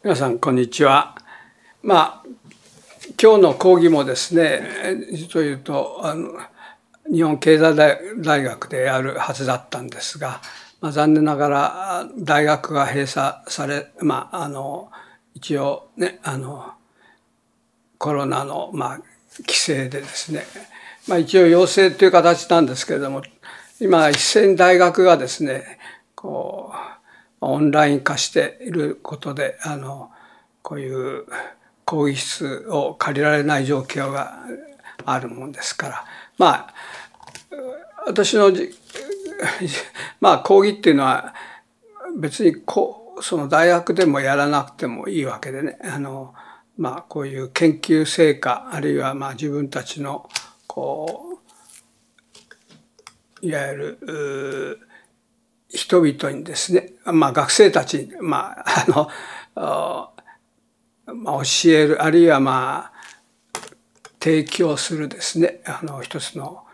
皆さんこんにちは。今日の講義もですね、実を言うと日本経済大学でやるはずだったんですが、残念ながら大学が閉鎖され、一応ねコロナの規制でですね、一応要請という形なんですけれども、今一斉に大学がですねオンライン化していることでこういう講義室を借りられない状況があるもんですから、私の講義っていうのは別にその大学でもやらなくてもいいわけでね、こういう研究成果あるいは自分たちのいわゆる人々にですね、学生たちに教えるあるいは提供するですね一つの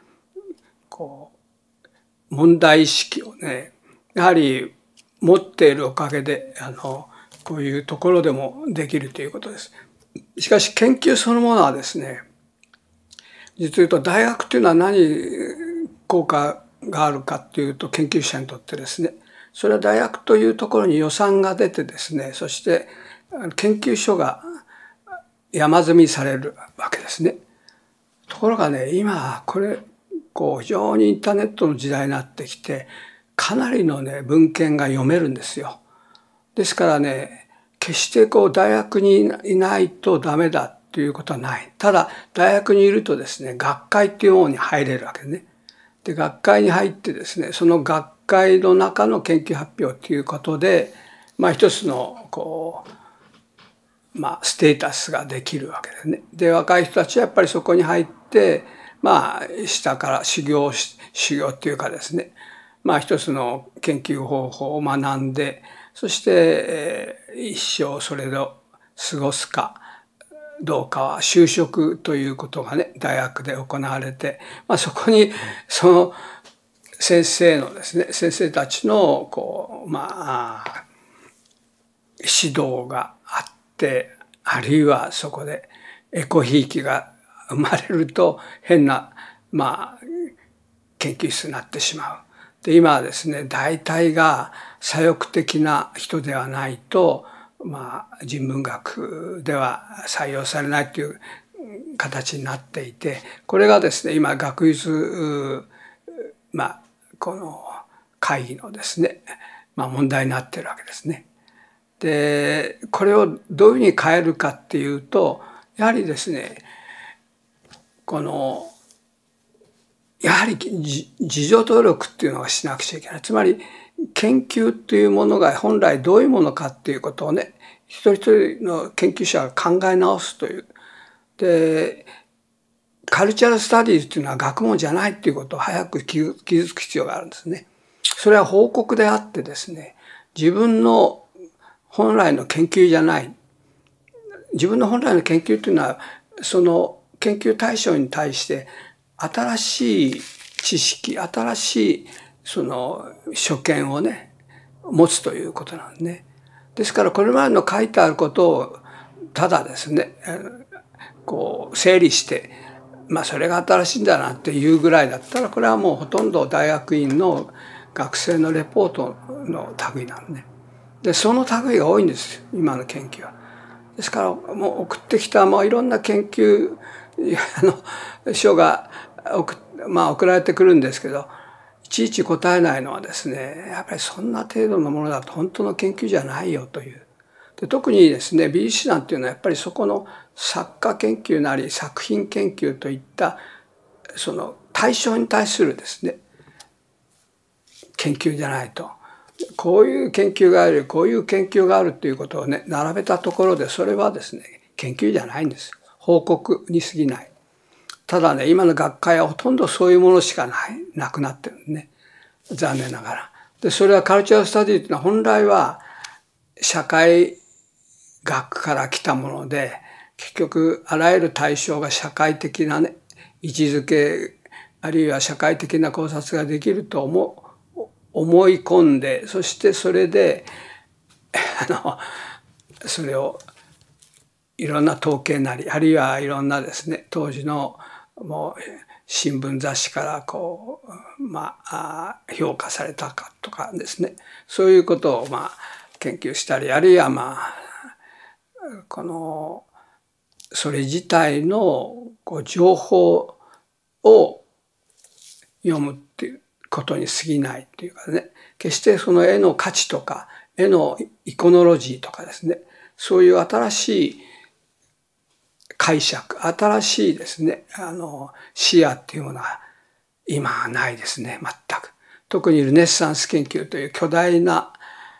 問題意識をねやはり持っているおかげでこういうところでもできるということです。しかし研究そのものはですね、実を言うと大学というのは何効果があるかというと、研究者にとってですね、それは大学というところに予算が出てですね、そして研究所が山積みされるわけですね。ところがね、今これ非常にインターネットの時代になってきて、かなりのね文献が読めるんですよ。ですからね、決して大学にいないとダメだということはない。ただ大学にいるとですね、学会っていうものに入れるわけですね。で、学会に入ってですね、その学会の中の研究発表ということで、一つのステータスができるわけですね。で、若い人たちはやっぱりそこに入って、下から修行っていうかですね、一つの研究方法を学んで、そして、一生それを過ごすかどうかは就職ということがね、大学で行われて、そこにその先生たちの指導があって、あるいはそこでエコひいきが生まれると変な研究室になってしまう。で、今はですね、大体が左翼的な人ではないと人文学では採用されないという形になっていて、これがですね今学術この会議のですね問題になっているわけですね。で、これをどういうふうに変えるかっていうと、やはりですねやはり自助努力っていうのをしなくちゃいけない。つまり研究というものが本来どういうものかっていうことをね、一人一人の研究者が考え直すという。で、カルチャルスタディーズっていうのは学問じゃないっていうことを早く気づく必要があるんですね。それは報告であってですね、自分の本来の研究じゃない。自分の本来の研究というのは、その研究対象に対して新しい知識、新しいその所見をね、持つということなんですね。ですからこれまでの書いてあることをただですね、整理して、それが新しいんだなっていうぐらいだったら、これはもうほとんど大学院の学生のレポートの類なんでね。で、その類が多いんですよ、今の研究は。ですからもう送ってきたいろんな研究書が送られてくるんですけど、いちいち答えないのはですね、やっぱりそんな程度のものだと本当の研究じゃないよという。で、特にですね、美術史なんていうのはやっぱりそこの作家研究なり作品研究といったその対象に対するですね、研究じゃないと。こういう研究がある、こういう研究があるということをね、並べたところでそれはですね、研究じゃないんです。報告に過ぎない。ただね、今の学会はほとんどそういうものしかなくなってるんですね。残念ながら。で、それはカルチャースタディというのは本来は社会学から来たもので、結局あらゆる対象が社会的なね、位置づけ、あるいは社会的な考察ができると思い込んで、そしてそれで、 それをいろんな統計なり、あるいはいろんなですね、当時のもう新聞雑誌からこう、評価されたかとかですね、そういうことを研究したり、あるいはそれ自体の情報を読むっていうことに過ぎないっていうかね、決してその絵の価値とか、絵のイコノロジーとかですね、そういう新しい解釈、新しいですね、視野っていうものは今はないですね、全く。特にルネッサンス研究という巨大な、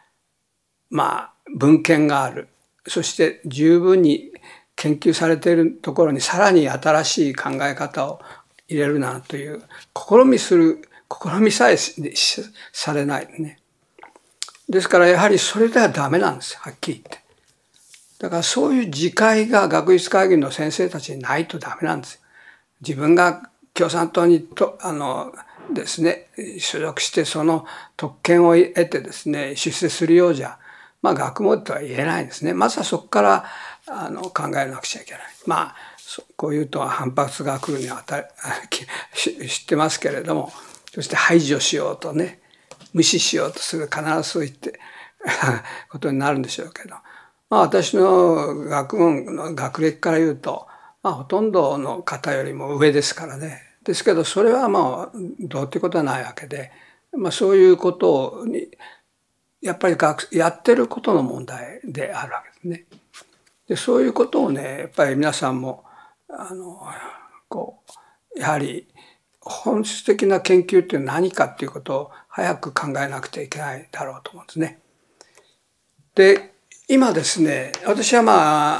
文献がある。そして十分に研究されているところにさらに新しい考え方を入れるなという試みさえされないね。ですからやはりそれではダメなんですよ、はっきり言って。だからそういう自戒が学術会議の先生たちにないとダメなんですよ。自分が共産党にですね、所属してその特権を得てですね、出世するようじゃ、学問とは言えないですね。まずはそこから考えなくちゃいけない。こういうと反発が来るには知ってますけれども、そして排除しようとね、無視しようとする、必ずそう言ってことになるんでしょうけど、私の学問の学歴から言うと、ほとんどの方よりも上ですからね。ですけど、それはどうってことはないわけで、そういうことに、やっぱりやってることの問題であるわけですね。で、そういうことをね、やっぱり皆さんも、やはり本質的な研究っていうのは何かっていうことを早く考えなくてはいけないだろうと思うんですね。で、今ですね、私は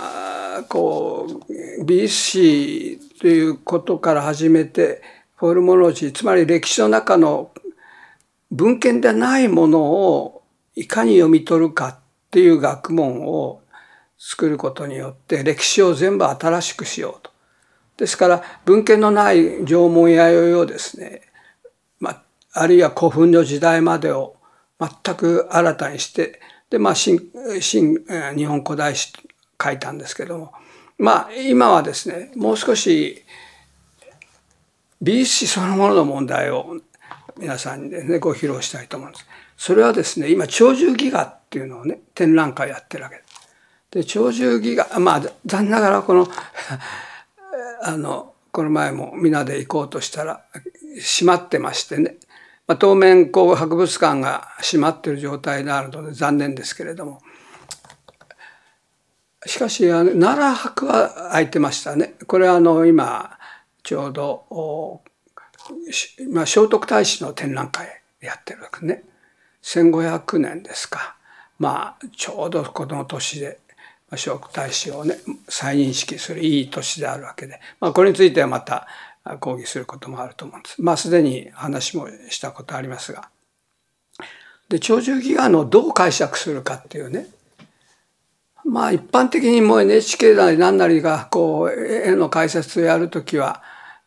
美術史ということから始めて、フォルモロジー、つまり歴史の中の文献でないものをいかに読み取るかっていう学問を作ることによって歴史を全部新しくしようと。ですから文献のない縄文弥生をですね、あるいは古墳の時代までを全く新たにして、で、新日本古代史書いたんですけども、今はですね、もう少し美術史そのものの問題を皆さんにですね、ご披露したいと思うんです。それはですね、今、鳥獣戯画っていうのをね、展覧会やってるわけです。で、鳥獣戯画、残念ながらこの前も皆で行こうとしたら閉まってましてね、当面博物館が閉まっている状態であるので残念ですけれども、しかし奈良博は空いてましたね。これは今ちょうど聖徳太子の展覧会やってるわけね。1500年ですか。ちょうどこの年で聖徳太子をね再認識するいい年であるわけで、これについてはまた講義することもあると思うんです。すでに話もしたことありますが。で、鳥獣戯画のどう解釈するかっていうね。一般的にもう NHK なり何なりが絵の解説をやるときは、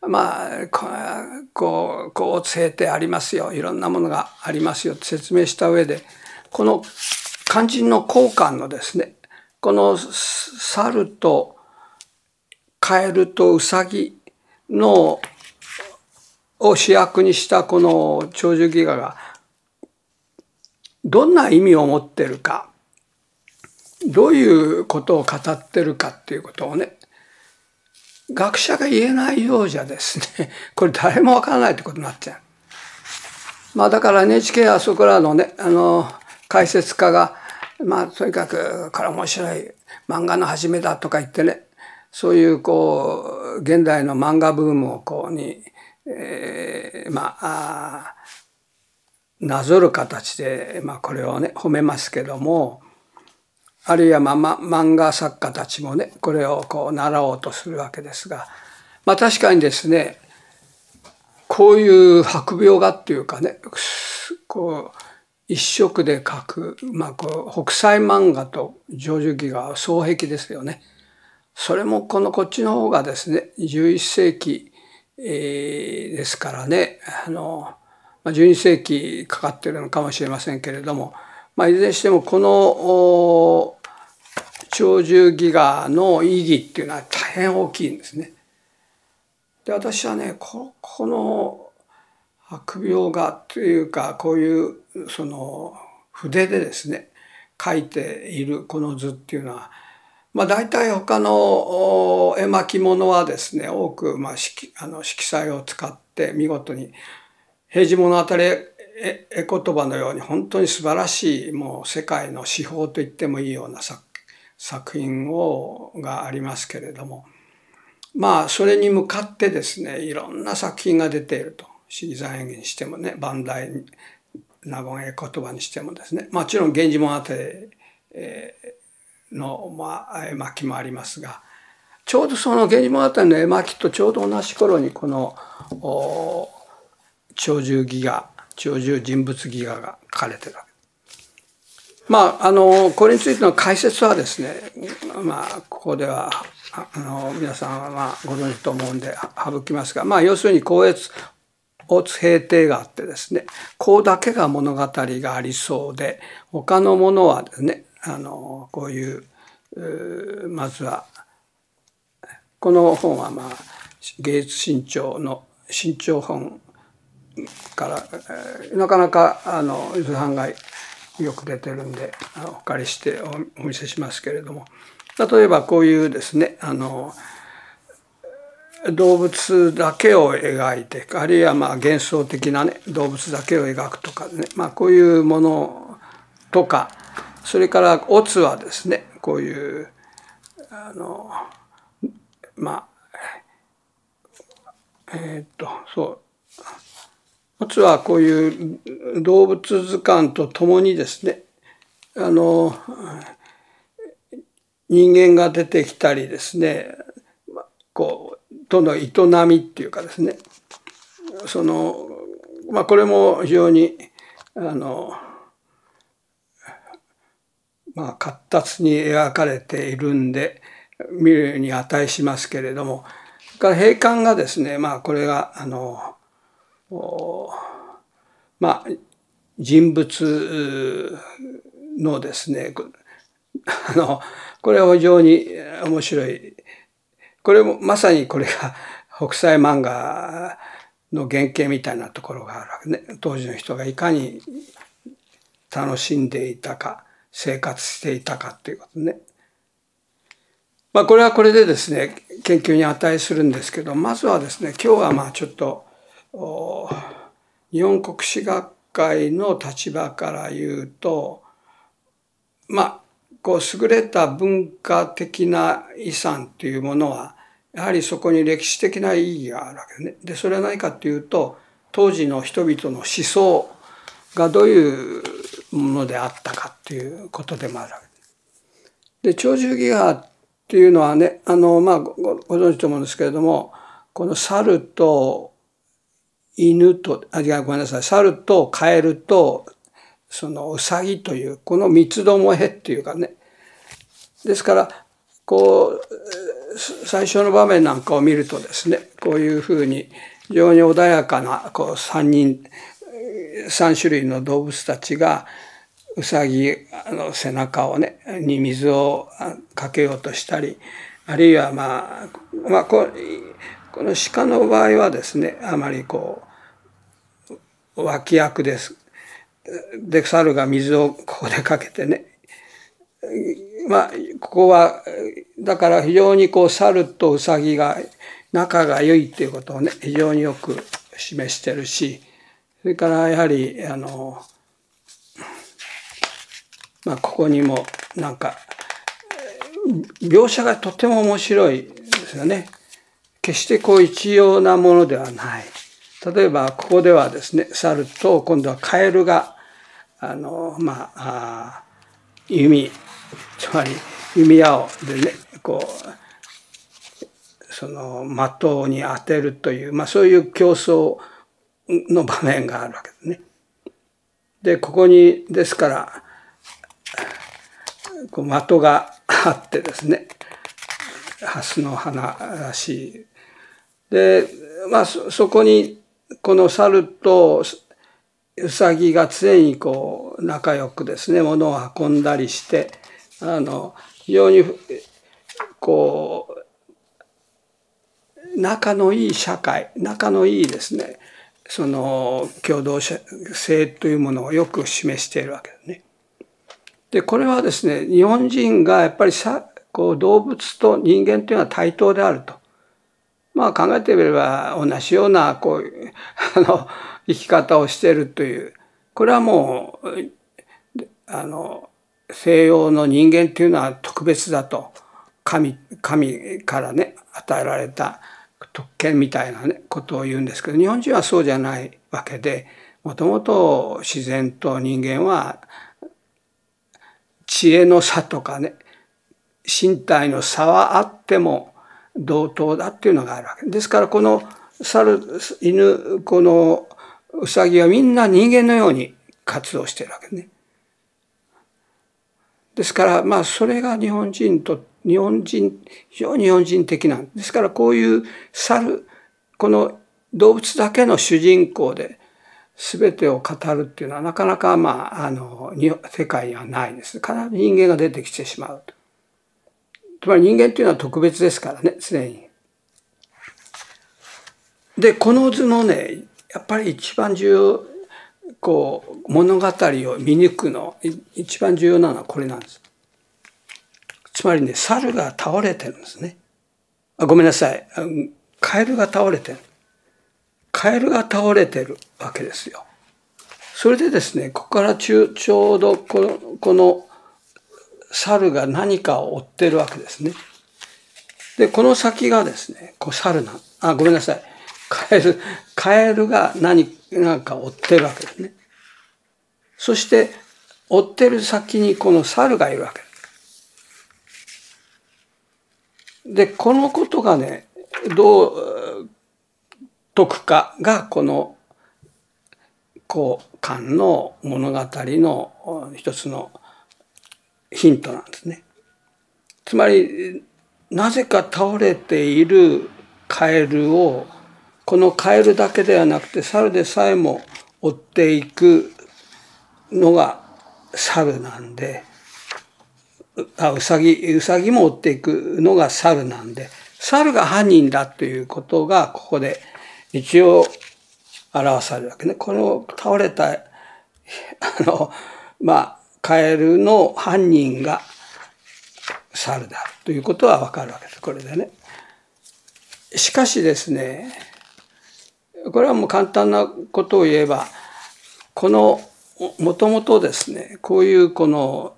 こうついてありますよ。いろんなものがありますよと説明した上で、この肝心の交換のですね、この猿とカエルとウサギを主役にしたこの鳥獣戯画がどんな意味を持っているか、どういうことを語ってるかっていうことをね、学者が言えないようじゃですね、これ誰もわからないってことになっちゃう。だから NHK はそこらのね、解説家が、とにかくこれ面白い漫画の始めだとか言ってね、そういう現代の漫画ブームをなぞる形で、これをね、褒めますけども、あるいは漫画作家たちもね、これを習おうとするわけですが、確かにですね、こういう白描画っていうかね、一色で描く、北斎漫画と鳥獣戯画は双璧ですよね。それもこっちの方がですね、11世紀、ですからね、12世紀かかってるのかもしれませんけれども、いずれにしてもこの鳥獣戯画の意義っていうのは大変大きいんですね。で私はねこの白描画というかこういうその筆でですね描いているこの図っていうのは大体他の絵巻物はですね多く色彩を使って見事に「平治物語」絵言葉のように本当に素晴らしいもう世界の至宝と言ってもいいような作品がありますけれどもそれに向かってですねいろんな作品が出ていると。四季山演義にしてもね万代納言絵言葉にしてもですねもちろん「源氏物語」の絵巻もありますがちょうどその「源氏物語」の絵巻とちょうど同じ頃にこの鳥獣戯画鳥獣人物戯画が書かれてるわけ。これについての解説はですねここでは皆さんはご存知と思うんで省きますが要するに光悦大津平定があってですねこうだけが物語がありそうで他のものはですねこういうまずはこの本は芸術新潮の新潮本からなかなか図版がよく出てるんでお借りしてお見せしますけれども例えばこういうですね動物だけを描いてあるいは幻想的なね動物だけを描くとかねこういうものとかそれからオツはですねこういうオツはこういう動物図鑑とともにですね人間が出てきたりですねとの営みっていうかですねこれも非常に闊達に描かれているんで見るに値しますけれどもそれから閉館がですねこれが人物のですねこれは非常に面白いこれもまさにこれが北斎漫画の原型みたいなところがあるわけね。当時の人がいかに楽しんでいたか生活していたかっていうことね。これはこれでですね研究に値するんですけどまずはですね今日はちょっと日本国史学会の立場から言うと優れた文化的な遺産というものはやはりそこに歴史的な意義があるわけですね。でそれは何かというと当時の人々の思想がどういうものであったかっていうことでもあるわけです。で鳥獣戯画っていうのはねご存知と思うんですけれどもこの猿と犬とごめんなさい猿とカエルとそのウサギというこの三つどもえっていうかねですから最初の場面なんかを見るとですねこういうふうに非常に穏やかな3種類の動物たちがウサギの背中をねに水をかけようとしたりあるいはこの鹿の場合はですねあまり脇役です。で猿が水をここでかけてねここはだから非常に猿とウサギが仲が良いっていうことをね非常によく示してるしそれからやはりここにもなんか描写がとても面白いですよね。決して一様なものではない。例えばここではですね猿と今度はカエルが弓つまり弓矢でねその的に当てるというそういう競争の場面があるわけですね。でここにですから的があってですね蓮の花らしい。でそこにこの猿とウサギが常に仲良くですね物を運んだりして非常にこう仲のいい社会、仲のいいですね、その共同性というものをよく示しているわけですね。でこれはですね、日本人がやっぱりこう動物と人間というのは対等であると。まあ考えてみれば同じようなこういう生き方をしているという、これはもう西洋の人間というのは特別だと、神からね与えられた特権みたいなねことを言うんですけど、日本人はそうじゃないわけで、もともと自然と人間は知恵の差とかね、身体の差はあっても同等だっていうのがあるわけですから、この猿、犬、このウサギはみんな人間のように活動しているわけね。ですからまあそれが非常に日本人的なんですから、こういう猿、この動物だけの主人公で全てを語るっていうのはなかなか世界にはないです。必ず人間が出てきてしまうと。つまり人間っていうのは特別ですからね、常に。でこの図のね、やっぱり一番重要、こう物語を見抜くの一番重要なのはこれなんです。つまりね、猿が倒れてるんですね。ごめんなさい、カエルが倒れてる。カエルが倒れてるわけですよ。それでですね、ここからちょうどこの猿が何かを追ってるわけですね。でこの先がですね、猿ごめんなさい、カエルが何か追ってるわけですね。そして追ってる先にこの猿がいるわけです。でこのことがね、どう解くかがこの後漢の物語の一つのヒントなんですね。つまりなぜか倒れているカエルを、このカエルだけではなくて猿でさえも追っていくのが猿なんで、ウサギも追っていくのが猿なんで、猿が犯人だということがここで一応表されるわけね。この倒れたカエルの犯人が猿であるということは分かるわけです、これでね。しかしですね、これはもう簡単なことを言えば、このもともとですね、こういうこの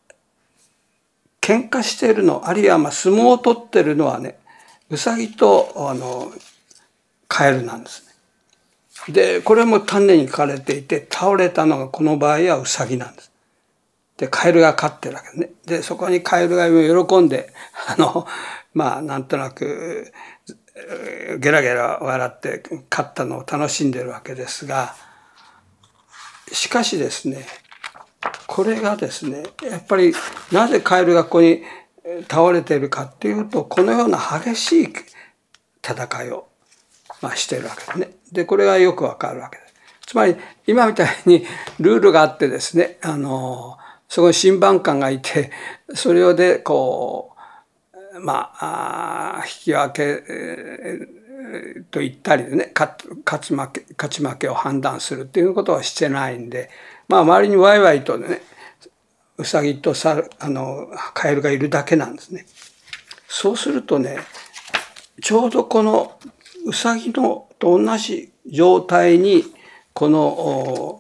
喧嘩しているの、あるいは相撲を取ってるのはね、ウサギとカエルなんですね。でこれも丹念に書かれていて、倒れたのがこの場合はウサギなんです。でカエルが勝ってるわけですね。でそこにカエルが喜んでなんとなくゲラゲラ笑って勝ったのを楽しんでるわけですが、しかしですね、これがですね、やっぱりなぜカエルがここに倒れているかっていうと、このような激しい戦いをしているわけですね。でこれがよくわかるわけです。つまり今みたいにルールがあってですね、そこに審判官がいて、それでこう引き分けと言ったりでね、勝ち負けを判断するっていうことはしてないんで、周りにワイワイとね、ウサギとカエルがいるだけなんですね。そうするとね、ちょうどこのウサギと同じ状態にこの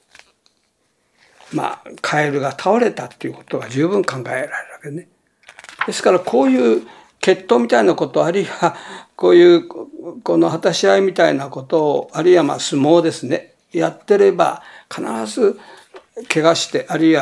カエルが倒れたっていうことが十分考えられるわけね。ですからこういう決闘みたいなこと、あるいはこういうこの果たし合いみたいなことを、あるいは相撲ですね、やってれば必ず怪我して、あるい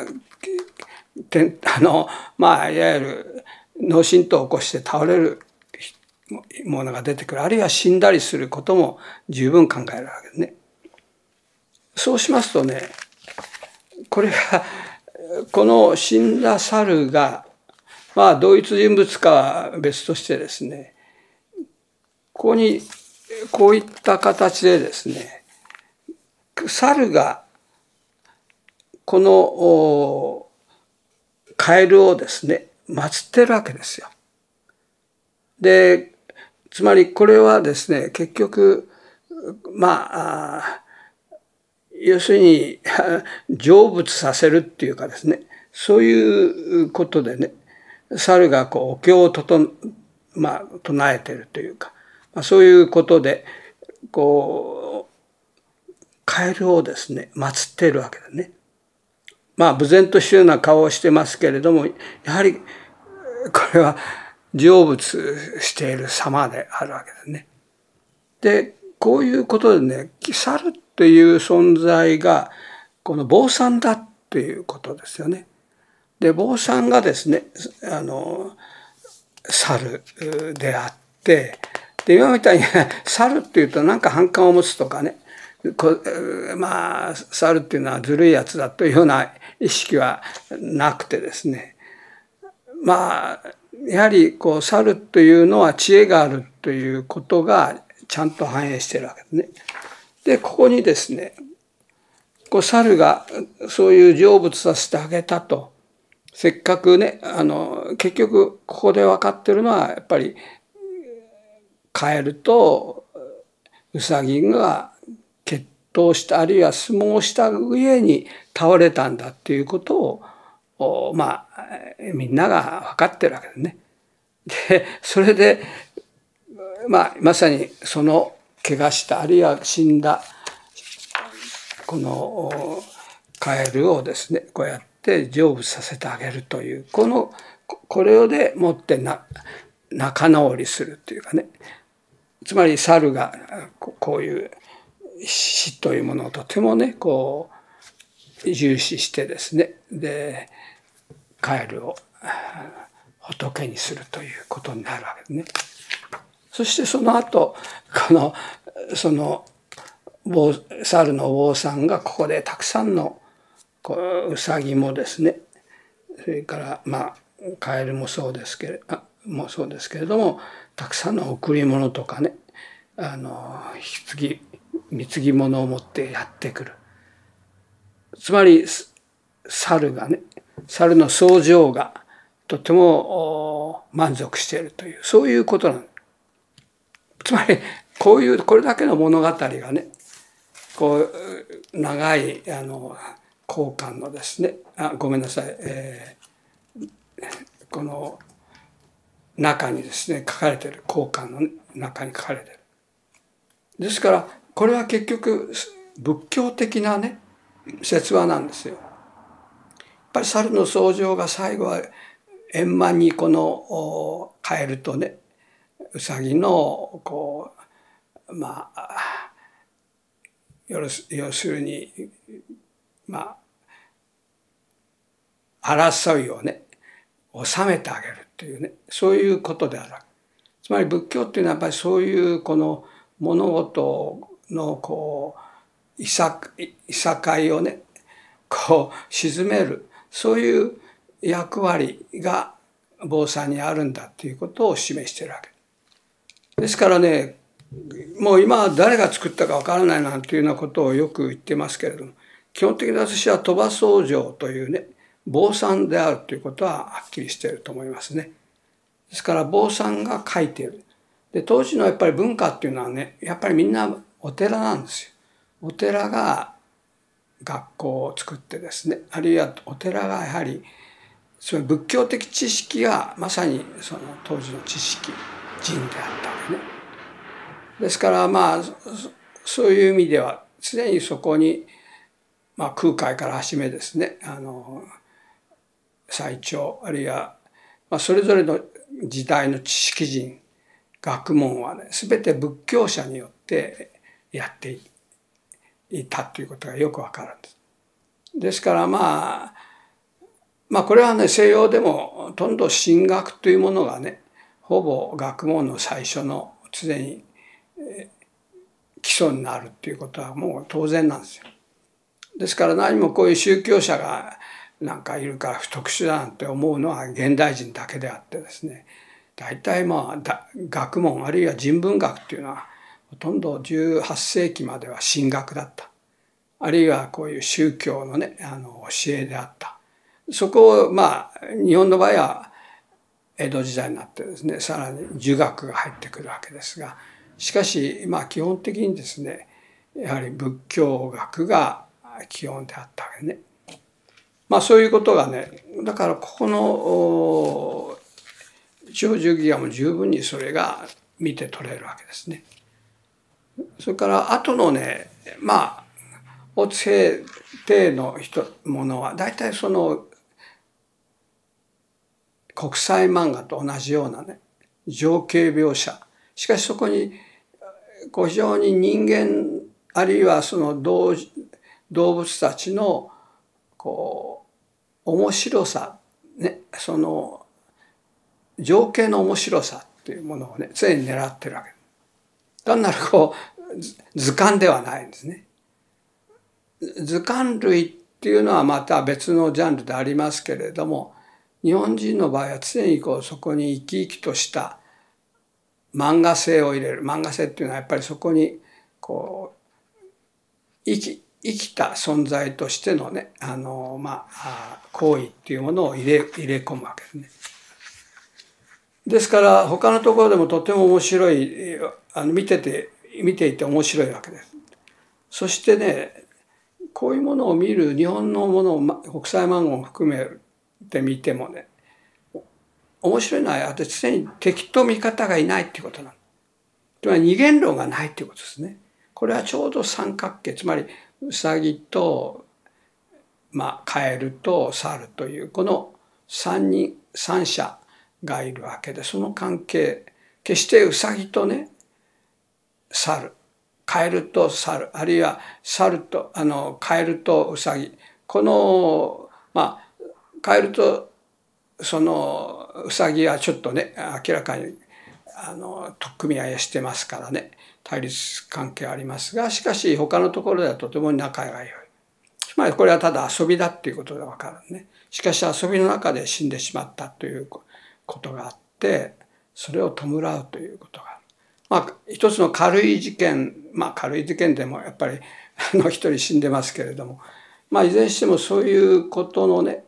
はいわゆる脳震盪を起こして倒れるものが出てくる、あるいは死んだりすることも十分考えられるわけですね。そうしますとね、これがこの死んだ猿が同一人物かは別としてですね、ここにこういった形でですね、猿がこのカエルをですね祀ってるわけですよ。で、つまりこれはですね、結局、要するに成仏させるっていうかですね、そういうことでね、猿がこうお経を唱えてるというか、そういうことで、こう、カエルをですね、祀っているわけでね。無然としたような顔をしてますけれども、やはり、これは成仏している様であるわけですね。で、こういうことでね、猿という存在が、この坊さんだっていうことですよね。で、坊さんがですね、猿であって、で、今みたいに猿っていうとなんか反感を持つとかね、猿っていうのはずるいやつだというような意識はなくてですね、やはりこう猿というのは知恵があるということがちゃんと反映しているわけですね。で、ここにですね、こう猿がそういう成仏させてあげたと、せっかくね、結局ここで分かってるのはやっぱりカエルとウサギが決闘した、あるいは相撲した上に倒れたんだっていうことをみんなが分かってるわけですね。で、それでまさにその怪我したあるいは死んだこのカエルをですね、こうやって成仏させてあげるというこれをでもって仲直りするというかね、つまり猿がこういう死というものをとてもねこう重視してですね、でカエルを仏にするということになるわけですね。そしてその後その猿のお坊さんがここでたくさんのウサギもですね、それからカエルもそうですけれども、たくさんの贈り物とかね、貢ぎ物を持ってやってくる。つまり猿の僧正がとても満足しているという、そういうことなんです。つまりこれだけの物語がね、こう長い後漢のですね、ごめんなさい、この中にですね書かれている、後漢の中に書かれている。ですからこれは結局仏教的なね説話なんですよ。やっぱり猿の僧正が最後は円満にこのカエルとねウサギの要するに争いをね収めてあげるっていうね、そういうことである。つまり仏教っていうのはやっぱりそういうこの物事のいさかいをね鎮める、そういう役割が坊さんにあるんだっていうことを示しているわけですからね、もう今は誰が作ったかわからないなんていうようなことをよく言ってますけれども、基本的に私は鳥羽僧正というね坊さんであるということははっきりしていると思いますね。ですから坊さんが書いている。で、当時のやっぱり文化っていうのはね、やっぱりみんなお寺なんですよ。お寺が学校を作ってですね、あるいはお寺がやはりその仏教的知識がまさにその当時の知識人であったわけね。ですからそういう意味では常にそこに空海から始めですね、最澄あるいはそれぞれの時代の知識人学問はね全て仏教者によってやっていたということがよくわかるんです。ですからこれはね西洋でもほとんど神学というものがねほぼ学問の最初の常に基礎になるっていうことはもう当然なんですよ。ですから何もこういう宗教者がなんかいるから特殊だなんて思うのは現代人だけであってですね、大体学問あるいは人文学っていうのはほとんど18世紀までは神学だった。あるいはこういう宗教のね教えであった。そこを日本の場合は江戸時代になってですね、さらに儒学が入ってくるわけですが、しかし基本的にですね、やはり仏教学が基本であったわけね。そういうことがね、だからここの長寿戯画も十分にそれが見て取れるわけですね。それから後のね、大津平定のものは大体その国際漫画と同じようなね、情景描写。しかしそこに非常に人間あるいはその動物たちの面白さ、ね、その情景の面白さっていうものをね、常に狙ってるわけ。単なる図鑑ではないんですね。図鑑類っていうのはまた別のジャンルでありますけれども、日本人の場合は常にそこに生き生きとした漫画性を入れる。漫画性っていうのはやっぱりそこに生きた存在としてのね、行為っていうものを入れ込むわけですね。ですから他のところでもとても面白い、見ていて面白いわけです。そしてね、こういうものを見る日本のものを国際漫画を含めて見てもね、面白いのは常に敵と味方がいないっていうことなの。つまり二元論がないっていうことですね。これはちょうど三角形、つまりウサギとカエルと猿というこの三者がいるわけで、その関係、決してウサギとね、猿、カエルと猿、あるいはカエルとウサギ、このカエルとそのウサギはちょっとね、明らかに取っ組み合いをしてますからね、対立関係ありますが、しかし他のところではとても仲が良い。つまりこれはただ遊びだっていうことがわかるね。しかし遊びの中で死んでしまったということがあって、それを弔うということが。一つの軽い事件、軽い事件でもやっぱり一人死んでますけれども、いずれにしてもそういうことのね、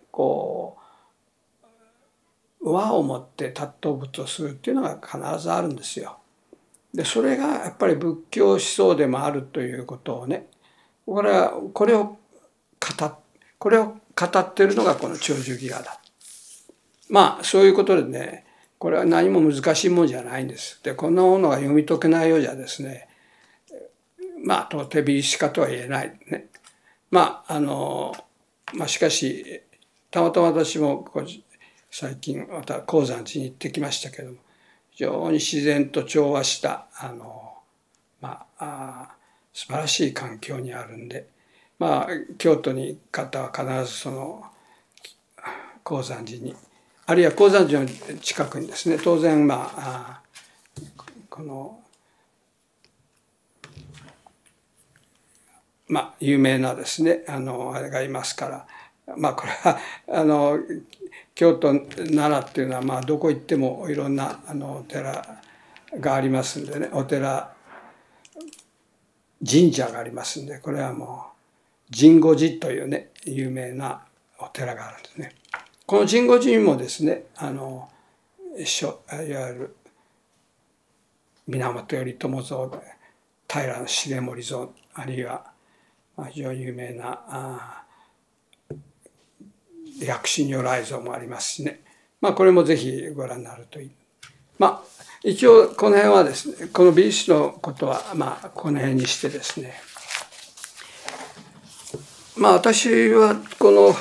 和をもって尊ぶとするっていうのが必ずあるんですよ。で、それがやっぱり仏教思想でもあるということをね、これを語っているのがこの長寿戯画だ。そういうことでね、これは何も難しいもんじゃないんです。で、こんなものが読み解けないようじゃですね、到底美術家とは言えないね。しかし、たまたま私も最近また高山寺に行ってきましたけども、非常に自然と調和した素晴らしい環境にあるんで、京都に行く方は必ずその高山寺に、あるいは高山寺の近くにですね、当然この有名なですねあれがいますから、これは京都奈良っていうのはどこ行ってもいろんなお寺がありますんでね、お寺神社がありますんで、これはもう神護寺というね有名なお寺があるんですね。この神護寺もですね、いわゆる源頼朝像、平重盛像、あるいは非常に有名な薬師如来像もありますしね、これもぜひご覧になるといい。一応この辺はですね、この美術のことはこの辺にしてですね、私はこの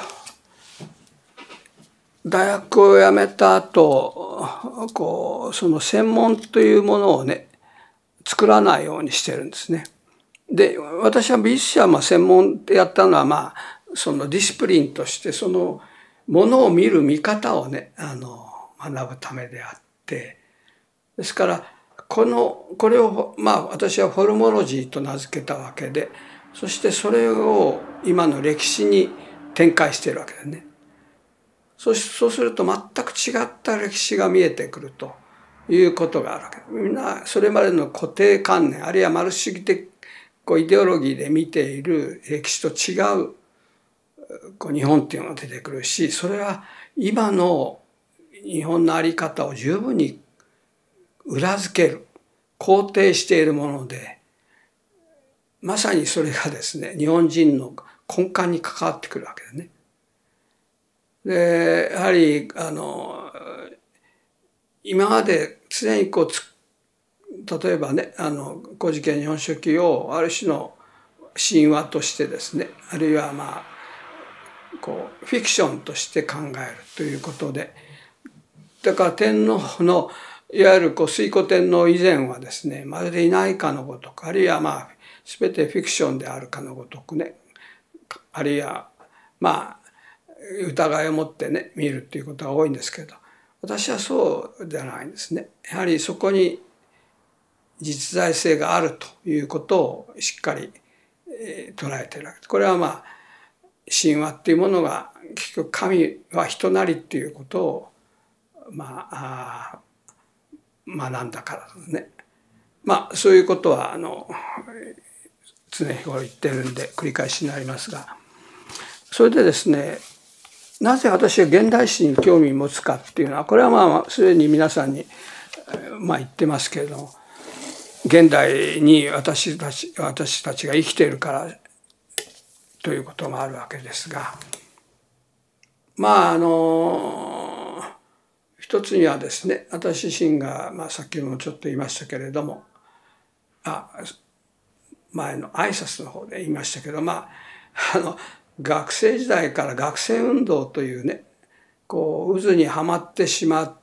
大学を辞めた後、その専門というものをね作らないようにしてるんですね。で、私は美術史は専門でやったのはそのディスプリンとしてそのものを見る見方をね学ぶためであって、ですからこれを私はフォルモロジーと名付けたわけで、そしてそれを今の歴史に展開しているわけですね。そうすると全く違った歴史が見えてくるということがあるわけです。みんなそれまでの固定観念、あるいはマルクス主義的イデオロギーで見ている歴史と違う日本っていうのが出てくるし、それは今の日本の在り方を十分に裏付ける、肯定しているもので、まさにそれがですね、日本人の根幹に関わってくるわけですね。で、やはり、今まで常に例えばね、古事記日本書紀をある種の神話としてですね、あるいはフィクションとして考えるということで、だから天皇のいわゆる推古天皇以前はですね、まるでいないかのごとく、あるいは全てフィクションであるかのごとくね、あるいは疑いを持ってね見るっていうことが多いんですけど、私はそうではないんですね。やはりそこに実在性があるということをしっかり捉えているわけです。これは神話っていうものが結局神は人なりっていうことを学んだからですね。そういうことは常日頃言ってるんで繰り返しになりますが、それでですね、なぜ私が現代史に興味を持つかっていうのは、これはすでに皆さんに言ってますけれども、現代に私たちが生きているからということがあるわけですが、一つにはですね、私自身がさっきもちょっと言いましたけれども、前の挨拶の方で言いましたけど、学生時代から学生運動というね、渦にはまってしまって、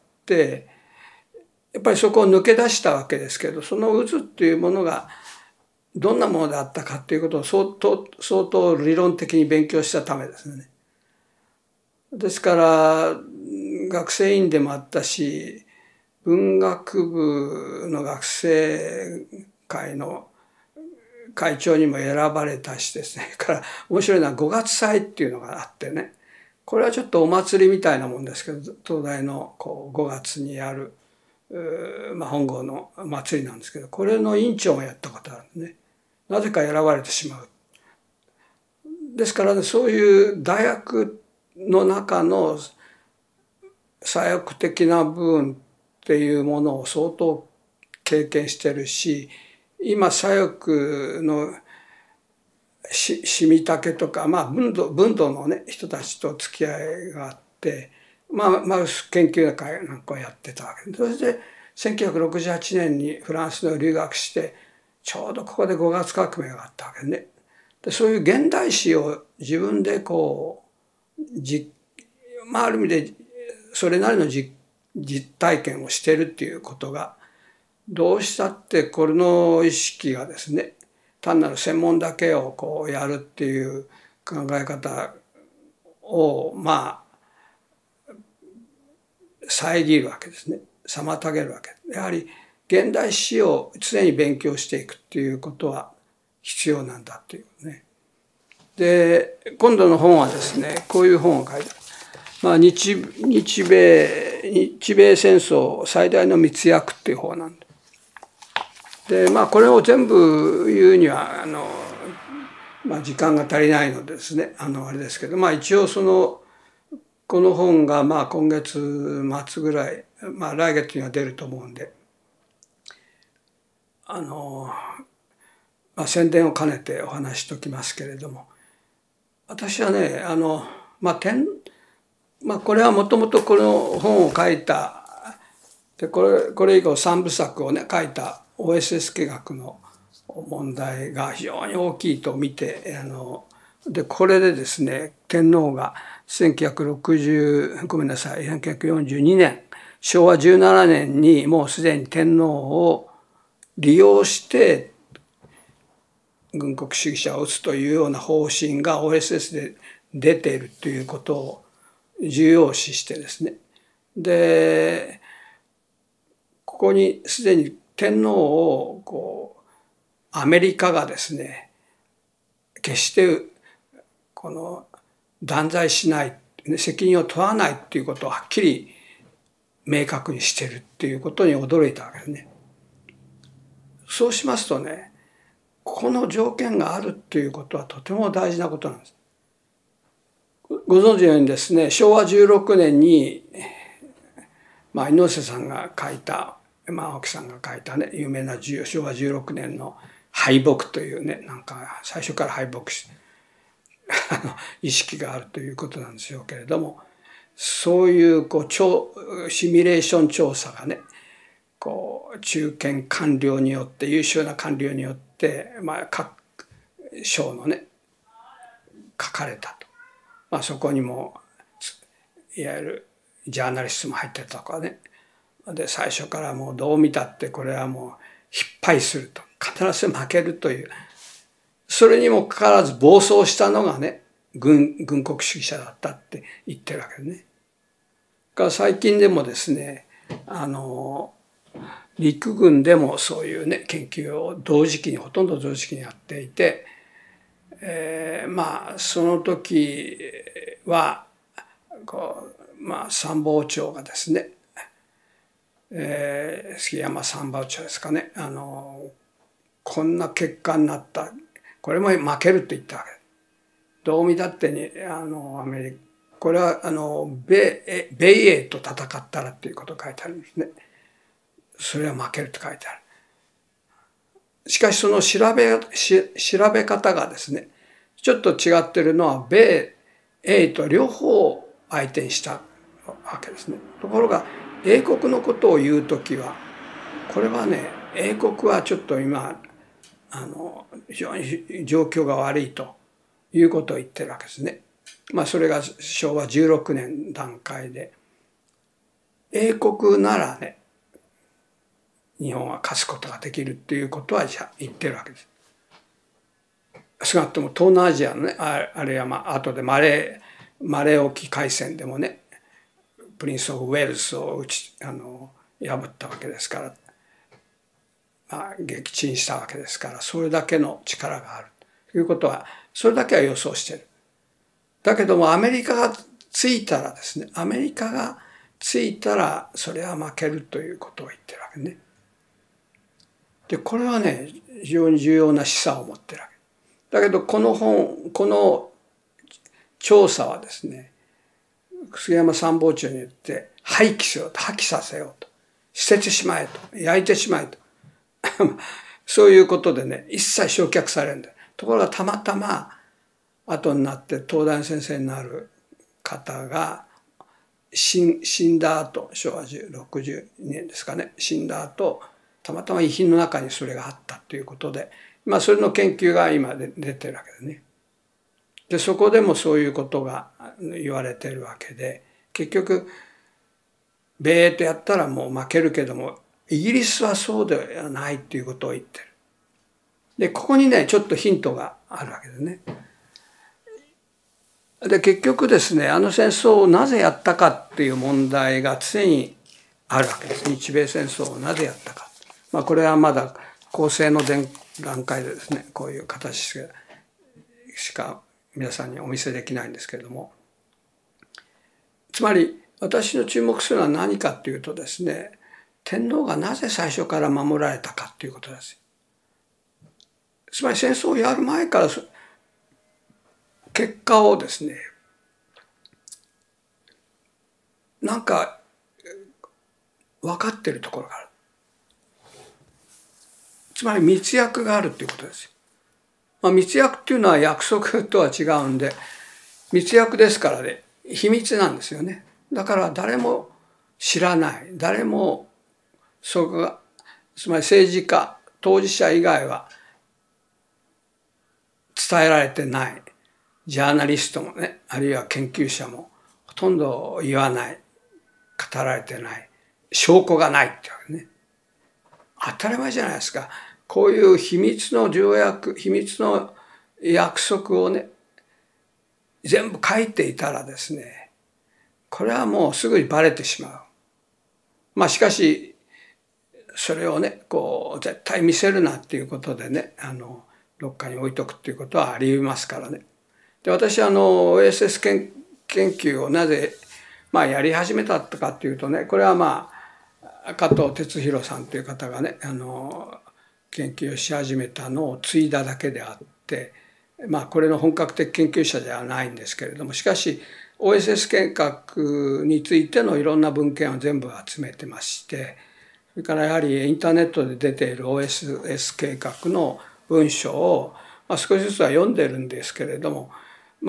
やっぱりそこを抜け出したわけですけど、その渦っていうものがどんなものであったかっていうことを相当理論的に勉強したためですね。ですから学生院でもあったし、文学部の学生会の会長にも選ばれたしですね、から面白いのは5月祭っていうのがあってね、これはちょっとお祭りみたいなもんですけど、東大の5月にやる本郷の祭りなんですけど、これの委員長がやったことあるんですね。なぜか選ばれてしまう。ですからね、そういう大学の中の左翼的な部分っていうものを相当経験してるし、今左翼のしみたけとか、文道のね人たちと付き合いがあって、研究会なんかをやってたわけで、そして1968年にフランスの留学して、ちょうどここで5月革命があったわけでね。でそういう現代史を自分である意味でそれなりの実体験をしてるっていうことが、どうしたってこの意識がですね、単なる専門だけをやるっていう考え方を遮るわけですね。妨げるわけ。やはり現代史を常に勉強していくっていうことは必要なんだっていうね。で、今度の本はですね、こういう本を書いてある。日米戦争最大の密約っていう本なんで。で、これを全部言うには時間が足りないのでですね、あれですけど、一応この本が今月末ぐらい、来月には出ると思うんで、宣伝を兼ねてお話しときますけれども、私はね、これはもともとこの本を書いた、でこれ以降3部作をね書いた OSS 計画の問題が非常に大きいと見て、でこれでですね、天皇が1942年昭和17年にもうすでに天皇を利用して軍国主義者を撃つというような方針が OSS で出ているということを重要視してですね、でここにすでに天皇をアメリカがですね、決して断罪しない、責任を問わないっていうことをはっきり明確にしているっていうことに驚いたわけですね。そうしますとね、この条件があるっていうことはとても大事なことなんです。ご存知のようにですね、昭和16年に猪瀬さんが書いた、青木さんが書いたね、有名な昭和16年の敗北というね、なんか最初から敗北し意識があるということなんでしょうけれども、そういうシミュレーション調査がね、中堅官僚によって、優秀な官僚によって、各省のね書かれたと。そこにもいわゆるジャーナリストも入ってたとかね。で最初からもうどう見たってこれはもう失敗すると、必ず負けるという、それにもかかわらず暴走したのがね軍国主義者だったって言ってるわけですね。から最近でもですね、陸軍でもそういうね研究をほとんど同時期にやっていて、その時は参謀長がですね、杉山参謀長ですかね、こんな結果になった、これも負けると言ったわけです。どう見だってにアメリカ、これは米英と戦ったらっていうことが書いてあるんですね。それは負けると書いてある。しかしその調べ方がですね、ちょっと違ってるのは米英と両方相手にしたわけですね。ところが英国のことを言うときは、これはね、英国はちょっと今非常に状況が悪いということを言ってるわけですね。それが昭和16年段階で、英国ならね日本は勝つことができるっていうことは言ってるわけです。少なくとも東南アジアのね、あるいは後でマレー沖海戦でもねプリンス・オブ・ウェールズを破ったわけですから、撃沈したわけですから、それだけの力があるということはそれだけは予想している。だけどもアメリカがついたらですね、アメリカがついたらそれは負けるということを言ってるわけね。でこれはね非常に重要な示唆を持ってるわけだけど、この調査はですね、杉山参謀長によって廃棄させようと、捨ててしまえと、焼いてしまえとそういうことでね一切焼却されるんだ。ところがたまたま後になって東大の先生になる方が死んだ後、昭和62年ですかね、死んだ後たまたま遺品の中にそれがあったということで、それの研究が今出てるわけですね。でそこでもそういうことが言われてるわけで、結局米英とやったらもう負けるけどもイギリスはそうではないっていうことを言ってる。でここにねちょっとヒントがあるわけですね。で結局ですね、戦争をなぜやったかっていう問題が常にあるわけです。日米戦争をなぜやったか。これはまだ構成の段階でですね、こういう形しか皆さんにお見せできないんですけれども、つまり私の注目するのは何かっていうとですね、天皇がなぜ最初から守られたかっていうことです。つまり戦争をやる前から結果をですね、なんか分かってるところがある。つまり密約があるっていうことですよ。密約っていうのは約束とは違うんで、密約ですからね、秘密なんですよね。だから誰も知らない、誰もそこが、つまり政治家、当事者以外は伝えられてない。ジャーナリストもね、あるいは研究者もほとんど言わない、語られてない、証拠がないってわけね。当たり前じゃないですか。こういう秘密の条約、秘密の約束をね、全部書いていたらですね、これはもうすぐにバレてしまう。しかし、それをね、絶対見せるなっていうことでね、どっかに置いとくっていうことはあり得ますからね。で、私OSS 研究をなぜ、やり始めたかっていうとね、これは加藤哲弘さんという方がね、研究をし始めたのを継いだだけであって、これの本格的研究者ではないんですけれども、しかし OSS 計画についてのいろんな文献を全部集めてまして、それからやはりインターネットで出ている OSS 計画の文章を、少しずつは読んでるんですけれども、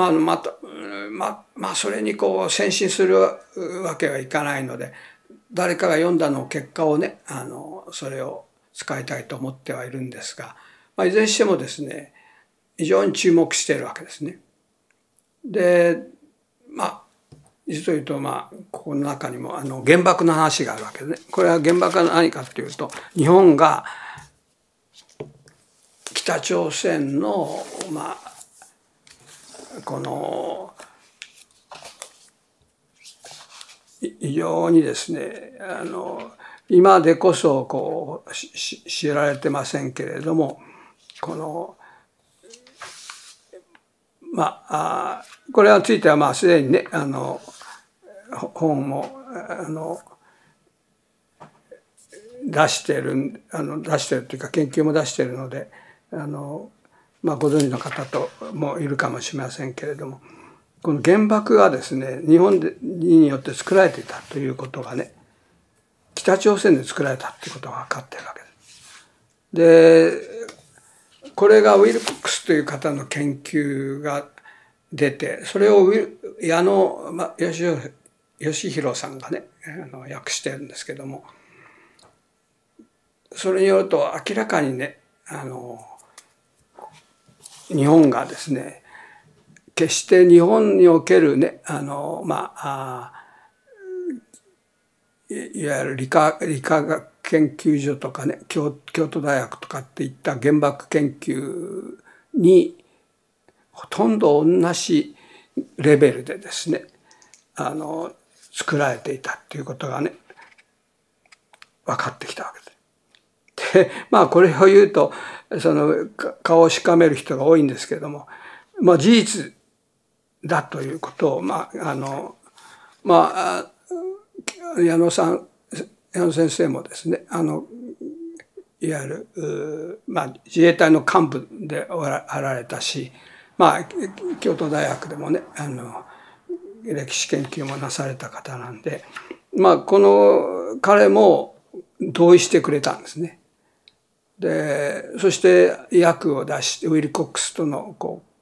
それにこう先進するわけはいかないので、誰かが読んだの結果をね、それを使いたいと思ってはいるんですが、いずれにしてもですね、非常に注目しているわけですね。で、実を言うと、ここの中にも原爆の話があるわけですね。これは原爆は何かというと、日本が北朝鮮の、この、非常にですね、今でこそこう知られてませんけれども、この、これについてはすでにね、本も出してるというか研究も出してるので、ご存知の方ともいるかもしれませんけれども、この原爆がですね、日本によって作られていたということがね、北朝鮮で作られたということが分かっているわけです。で、これがウィルコックスという方の研究が出て、それを矢野義弘さんがね、訳してるんですけども、それによると明らかにね、日本がですね、決して日本におけるね、いわゆる理化学研究所とかね、京都大学とかっていった原爆研究にほとんど同じレベルでですね、作られていたっていうことがね、分かってきたわけです。で、これを言うと、顔をしかめる人が多いんですけれども、事実だということを、矢野先生もですね、いわゆる、自衛隊の幹部であられたし、京都大学でもね、歴史研究もなされた方なんで、この彼も同意してくれたんですね。で、そして訳を出して、ウィル・コックスとの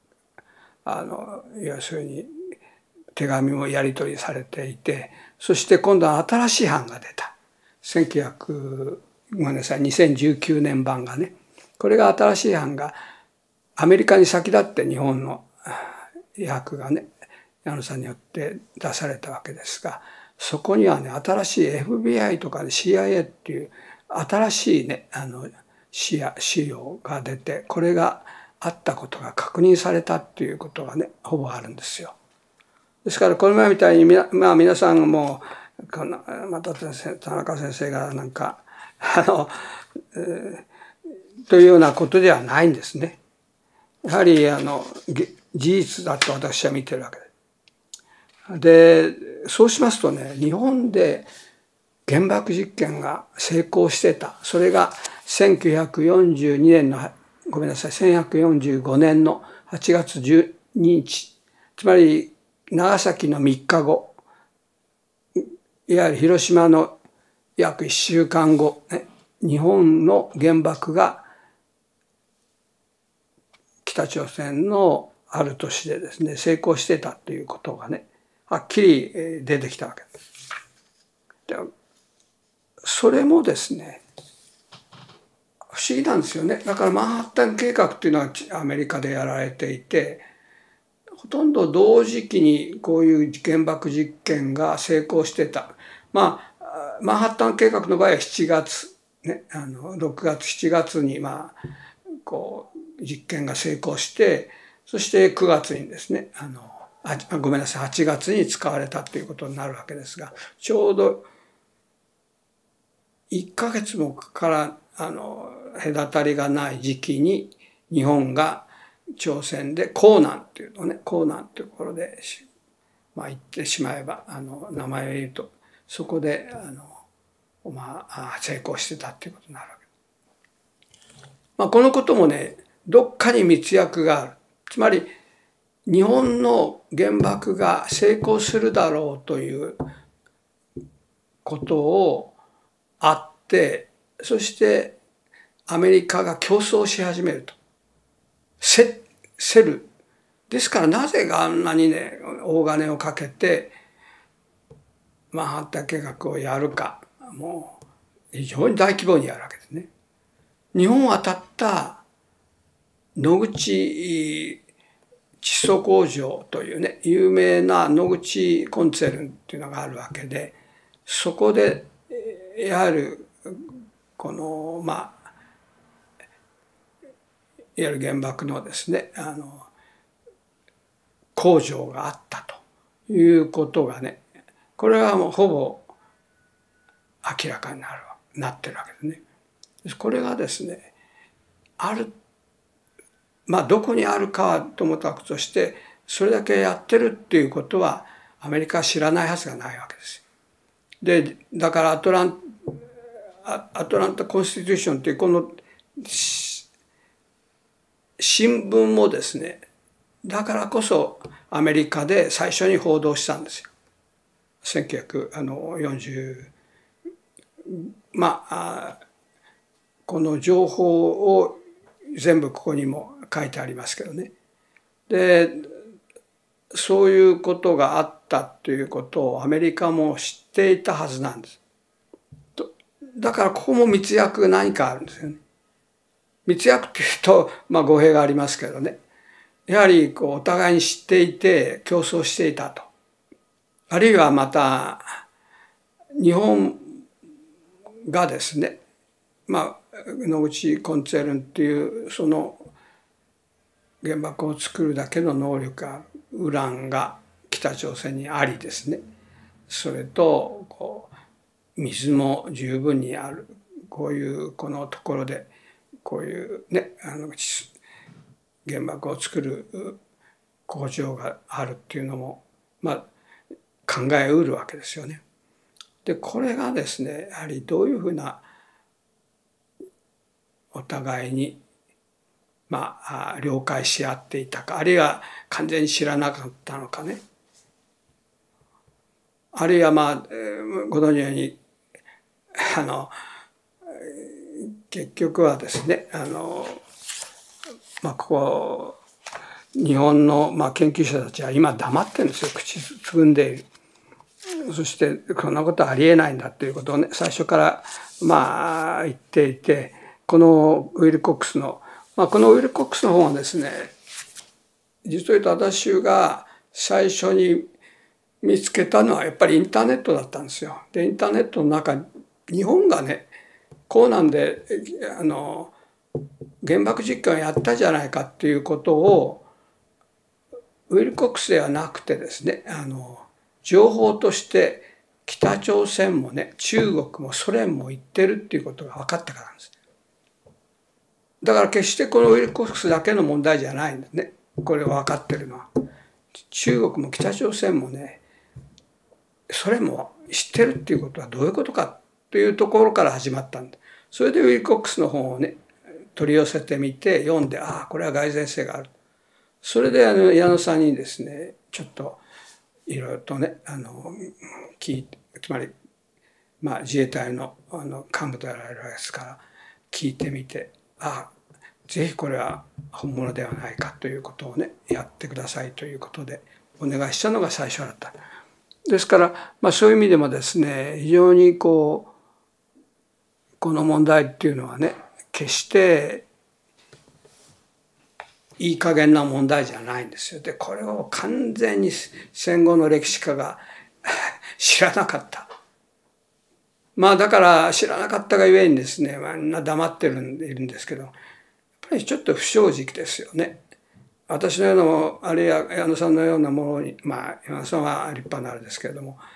要するに手紙もやり取りされていて、そして今度は新しい版が出た。2019年版がね。これが新しい版がアメリカに先立って日本の訳がね、矢野さんによって出されたわけですが、そこにはね、新しい FBI とか CIA っていう新しいね、資料が出て、これがあったことが確認されたっていうことがね、ほぼあるんですよ。ですからこの前みたいに皆さんも田中先生がなんかというようなことではないんですね。やはり事実だと私は見てるわけです。で、そうしますとね、日本で原爆実験が成功してた。それが1942年の、1945年の8月12日。つまり、長崎の3日後。いわゆる広島の約1週間後、ね。日本の原爆が北朝鮮のある年でですね、成功してたということがね、はっきり出てきたわけです。で、それもですね、不思議なんですよね。だからマンハッタン計画っていうのはアメリカでやられていて、ほとんど同時期にこういう原爆実験が成功してた。マンハッタン計画の場合は7月、ね、6月、7月にこう実験が成功して、そして9月にですね、8月に使われたっていうことになるわけですが、ちょうど1ヶ月もから隔たりがない時期に日本が朝鮮で江南っていうのね、江南っていうところで言ってしまえば名前を言うとそこで成功してたっていうことになるわけ。このこともね、どっかに密約がある。つまり日本の原爆が成功するだろうということをあって、そしてアメリカが競争し始めると。競る。ですからなぜあんなにね、大金をかけて、マンハッタン計画をやるか。もう非常に大規模にやるわけですね。日本はたった野口窒素工場というね、有名な野口コンツェルンっていうのがあるわけで、そこでやはりこのいわゆる原爆のですね工場があったということがね、これはもうほぼ明らかになってるわけですね。これがですねある、どこにあるかはともかくとして、それだけやってるっていうことはアメリカは知らないはずがないわけですよ。でだからアトランタコンスティテューションというこの新聞もですね、だからこそアメリカで最初に報道したんですよ。1940、この情報を全部ここにも書いてありますけどね。でそういうことがあったということをアメリカも知っていたはずなんです。だからここも密約が何かあるんですよね。密約っていうと語弊がありますけどね。やはりお互いに知っていて競争していたと。あるいはまた日本がですね、野口コンツェルンっていうその原爆を作るだけの能力がウランが北朝鮮にありですね、それと水も十分にある、こういうこのところでこういうね原爆を作る工場があるっていうのも考えうるわけですよね。でこれがですねやはりどういうふうなお互いに了解し合っていたか、あるいは完全に知らなかったのかね、あるいはご存じのように結局はですねここ日本の研究者たちは今黙ってるんですよ、口つぐんでいる。そしてこんなことはありえないんだということをね最初から言っていて、このウィル・コックスのこのウィル・コックスの本はですね、実を言うと私が最初に見つけたのはやっぱりインターネットだったんですよ。でインターネットの中に日本がねこうなんで原爆実験をやったじゃないかっていうことをウィル・コックスではなくてですね情報として北朝鮮もね中国もソ連も言ってるっていうことが分かったからなんです。だから決してこのウィル・コックスだけの問題じゃないんですね、これ分かってるのは。中国も北朝鮮もねソ連も知ってるっていうことはどういうことかというところから始まったんです。それでウィル・コックスの本をね取り寄せてみて読んで、これは蓋然性がある。それで矢野さんにですねちょっといろいろとね聞いて、つまり自衛隊の幹部であられるわけですから聞いてみて、ぜひこれは本物ではないかということをねやってくださいということでお願いしたのが最初だった。ですからそういう意味でもですね非常にこの問題っていうのはね決していい加減な問題じゃないんですよ。でこれを完全に戦後の歴史家が知らなかった。だから知らなかったがゆえにですねみんな黙っているんですけど、やっぱりちょっと不正直ですよね。私のようなあるいは矢野さんのようなものに矢野さんは立派なあれですけれども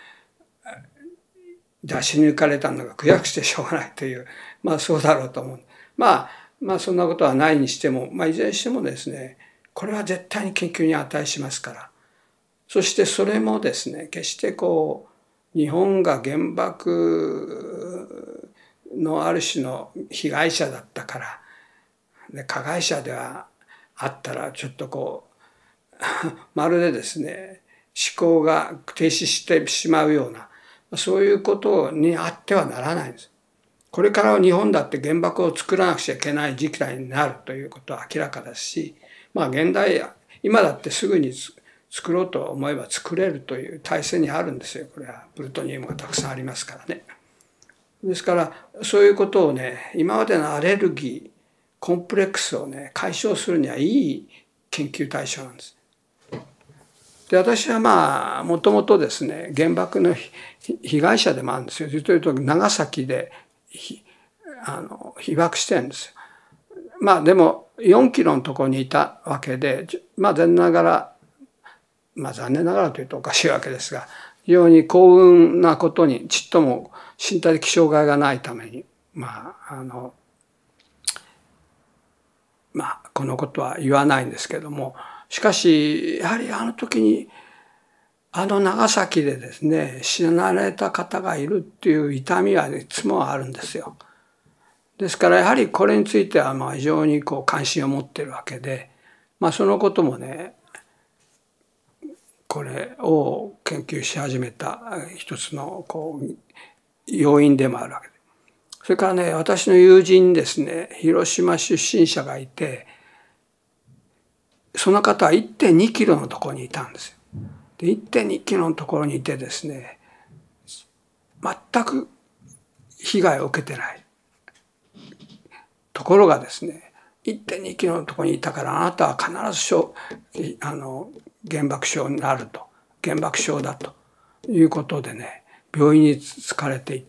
出し抜かれたのが悔しくてしょうがないというそうだろうと思う。そんなことはないにしても、いずれにしてもですねこれは絶対に研究に値しますから、そしてそれもですね決して日本が原爆のある種の被害者だったから加害者ではあったらちょっとまるでですね、思考が停止してしまうような、そういうことにあってはならないんです。これから日本だって原爆を作らなくちゃいけない時代になるということは明らかですし、現代、今だってすぐに作ろうと思えば作れるという体制にあるんですよ。これはプルトニウムがたくさんありますからね。ですからそういうことをね、今までのアレルギー、コンプレックスをね、解消するにはいい研究対象なんです。で、私はもともとですね、原爆の被害者でもあるんですよ。実を言うと長崎で被爆してるんですよ。でも4キロのところにいたわけで、残念ながら、残念ながらというとおかしいわけですが、非常に幸運なことにちっとも身体的障害がないために、このことは言わないんですけども、しかしやはりあの時に長崎でですね、死なれた方がいるっていう痛みはいつもあるんですよ。ですからやはりこれについては非常に関心を持っているわけで、そのこともね、これを研究し始めた一つの要因でもあるわけで。それからね、私の友人にですね、広島出身者がいて、その方は 1.2 キロのところにいたんですよ。で、1.2 キロのところにいてですね、全く被害を受けてない。ところがですね、1.2 キロのところにいたからあなたは必ず原爆症になると。原爆症だということでね、病院に疲れていって、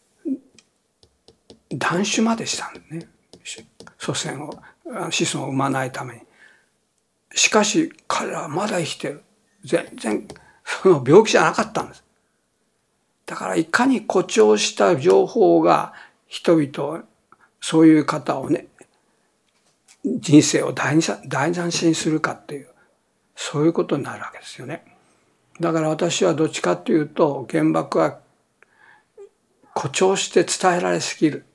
断種までしたんですね。子孫を産まないために。しかし彼らはまだ生きてる。全然その病気じゃなかったんです。だからいかに誇張した情報が人々、そういう方をね、人生を台無しにするかっていう、そういうことになるわけですよね。だから私はどっちかというと、原爆は誇張して伝えられすぎる。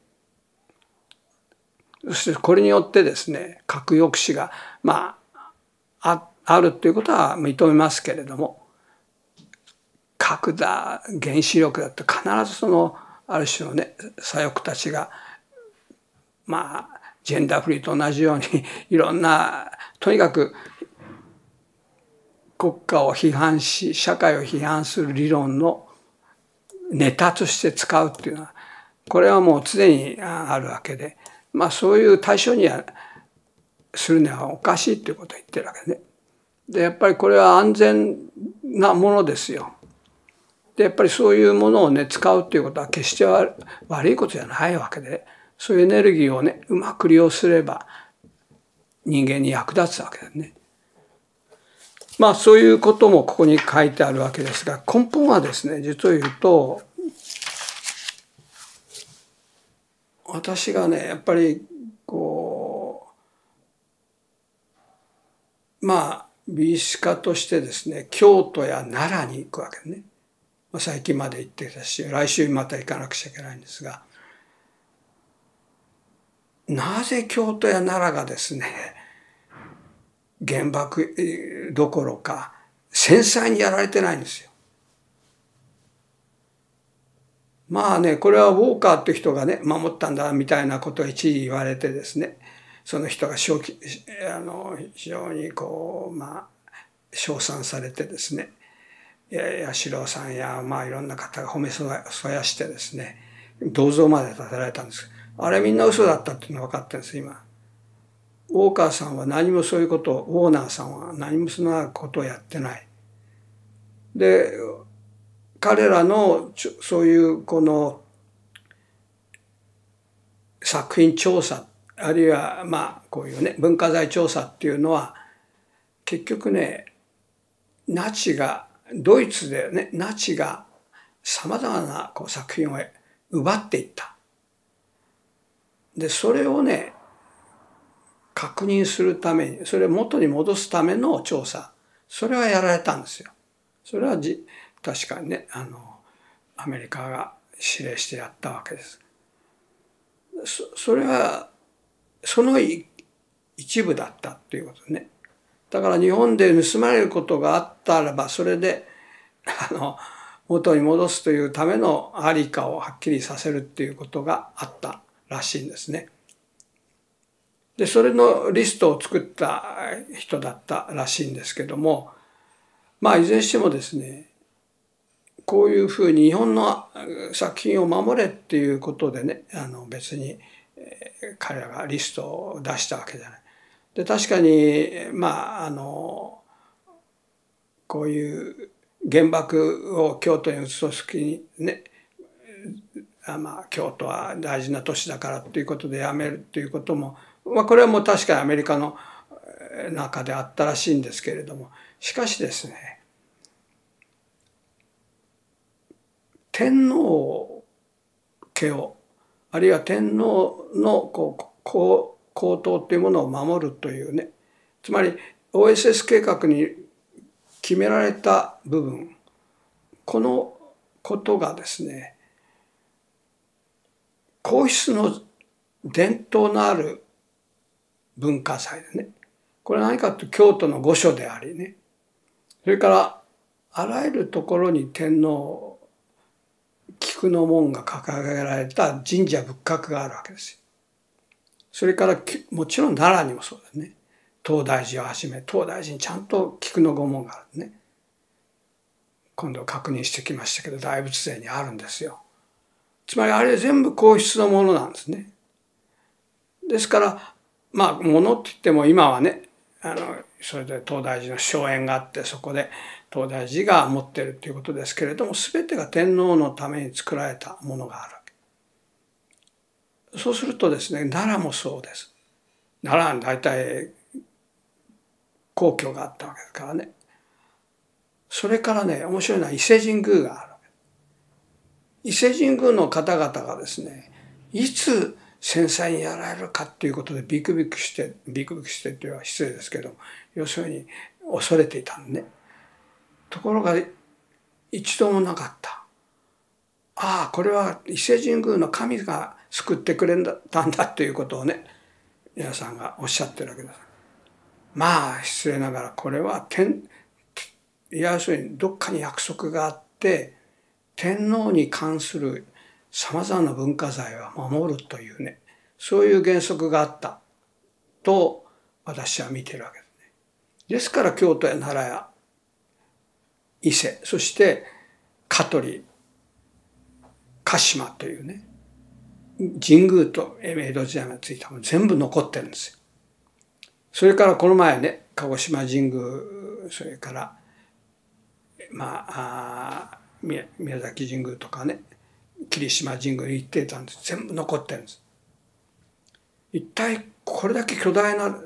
そしてこれによってですね、核抑止があるということは認めますけれども、核だ原子力だって必ずある種のね、左翼たちがジェンダーフリーと同じようにいろんな、とにかく国家を批判し社会を批判する理論のネタとして使うっていうのは、これはもう常にあるわけで、そういう対象にはするにはおかしいっていうことを言ってるわけね。でやっぱりこれは安全なものですよ。でやっぱりそういうものをね使うっていうことは決して悪いことじゃないわけで、そういうエネルギーをねうまく利用すれば人間に役立つわけですね。そういうこともここに書いてあるわけですが、根本はですね、実を言うと私がねやっぱり美術家としてですね、京都や奈良に行くわけね。最近まで行ってたし、来週また行かなくちゃいけないんですが、なぜ京都や奈良がですね、原爆どころか繊細にやられてないんですよ。これはウォーカーって人がね守ったんだみたいなことを一時言われてですね、その人が非常に称賛されてですね、八代さんやいろんな方が褒めそやしてですね、銅像まで建てられたんです。あれみんな嘘だったっていうのが分かってるんです今。ウォーカーさんは何もそういうことを、ウォーナーさんは何もそんなことをやってない。で彼らのそういう作品調査、あるいはこういうね文化財調査っていうのは結局ね、ドイツでねナチがさまざまな作品を奪っていった。でそれをね確認するために、それを元に戻すための調査、それはやられたんですよ。それは確かにねアメリカが指令してやったわけです。それはその一部だったっていうことね。 だから日本で盗まれることがあったらば、それで元に戻すというためのありかをはっきりさせるっていうことがあったらしいんですね。で、それのリストを作った人だったらしいんですけども、まあいずれにしてもですね、こういうふうに日本の作品を守れっていうことでね、別に彼らがリストを出したわけじゃない。で、確かにまあこういう原爆を京都に移す時にね、まあ京都は大事な都市だからということでやめるということも、まあこれはもう確かにアメリカの中であったらしいんですけれども、しかしですね、天皇家をあるいは天皇の皇統というものを守るというね、つまり OSS 計画に決められた部分、このことがですね、皇室の伝統のある文化財でね、これは何かというと京都の御所でありね、それからあらゆるところに天皇菊の紋が掲げられた神社仏閣があるわけですよ。それからもちろん奈良にもそうですね。東大寺をはじめ、東大寺にちゃんと菊の御紋があるね。今度確認してきましたけど、大仏殿にあるんですよ。つまりあれ全部皇室のものなんですね。ですから、まあ、ものって言っても今はね、それで東大寺の荘園があって、そこで東大寺が持っているということですけれども、全てが天皇のために作られたものがあるわけ。そうするとですね、奈良もそうです。奈良に大体皇居があったわけですからね。それからね、面白いのは伊勢神宮があるわけ。伊勢神宮の方々がですね、いつ繊細にやられるかっていうことでビクビクしてというのは失礼ですけど、要するに恐れていたんでね。ところが一度もなかった。ああ、これは伊勢神宮の神が救ってくれたんだということをね、皆さんがおっしゃってるわけです。まあ失礼ながらこれは要するにどっかに約束があって、天皇に関するさまざまな文化財は守るというね、そういう原則があったと私は見てるわけですね。ですから京都や奈良や伊勢、そして香取、鹿島というね、神宮と江戸時代までついたもの全部残ってるんですよ。それからこの前ね、鹿児島神宮、それから宮崎神宮とかね、霧島神宮に行ってたんです。全部残ってるんです。一体これだけ巨大な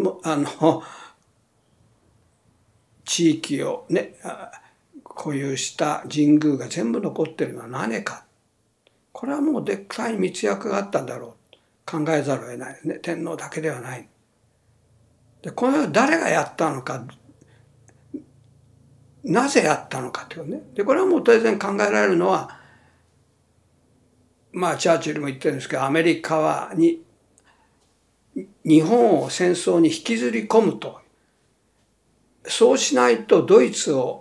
地域をね、固有した神宮が全部残ってるのは何か。これはもうでっかい密約があったんだろうと考えざるを得ないですね。天皇だけではない。で、これは誰がやったのか、なぜやったのかというね。で、これはもう当然考えられるのは、まあチャーチルも言ってるんですけど、アメリカに日本を戦争に引きずり込むと。そうしないとドイツを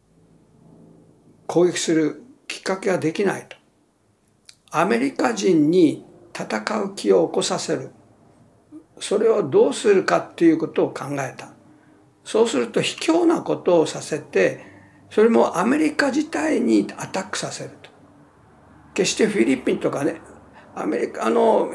攻撃するきっかけができないと。アメリカ人に戦う気を起こさせる。それをどうするかっていうことを考えた。そうすると卑怯なことをさせて、それもアメリカ自体にアタックさせると。決してフィリピンとかね、アメリカ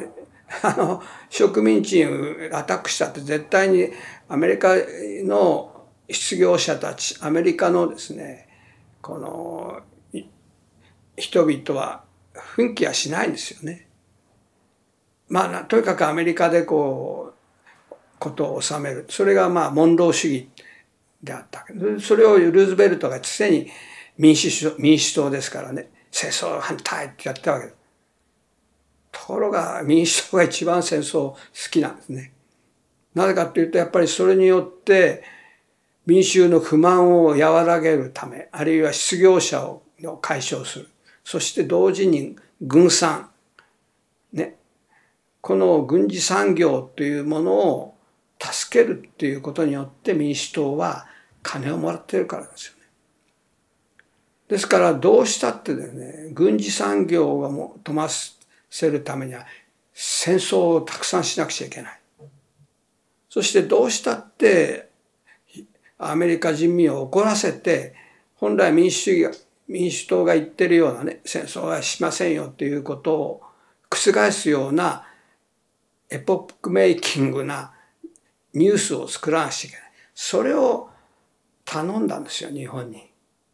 植民地にアタックしたって絶対にアメリカの失業者たち、アメリカのですね、この人々は奮起はしないんですよね。まあとにかくアメリカでことを収める。それがまあモンロー主義であったわけで、それをルーズベルトが常に民主党ですからね、戦争反対ってやったわけです。ところが民主党が一番戦争好きなんですね。なぜかというとやっぱりそれによって民衆の不満を和らげるため、あるいは失業者を解消する。そして同時に軍産。ね。この軍事産業というものを助けるっていうことによって民主党は金をもらっているからですよね。ですからどうしたってですね、軍事産業を富ませるためには戦争をたくさんしなくちゃいけない。そしてどうしたってアメリカ人民を怒らせて、本来民主党が言ってるようなね、戦争はしませんよっていうことを覆すようなエポックメイキングなニュースを作らなくちゃいけない。それを頼んだんですよ、日本に。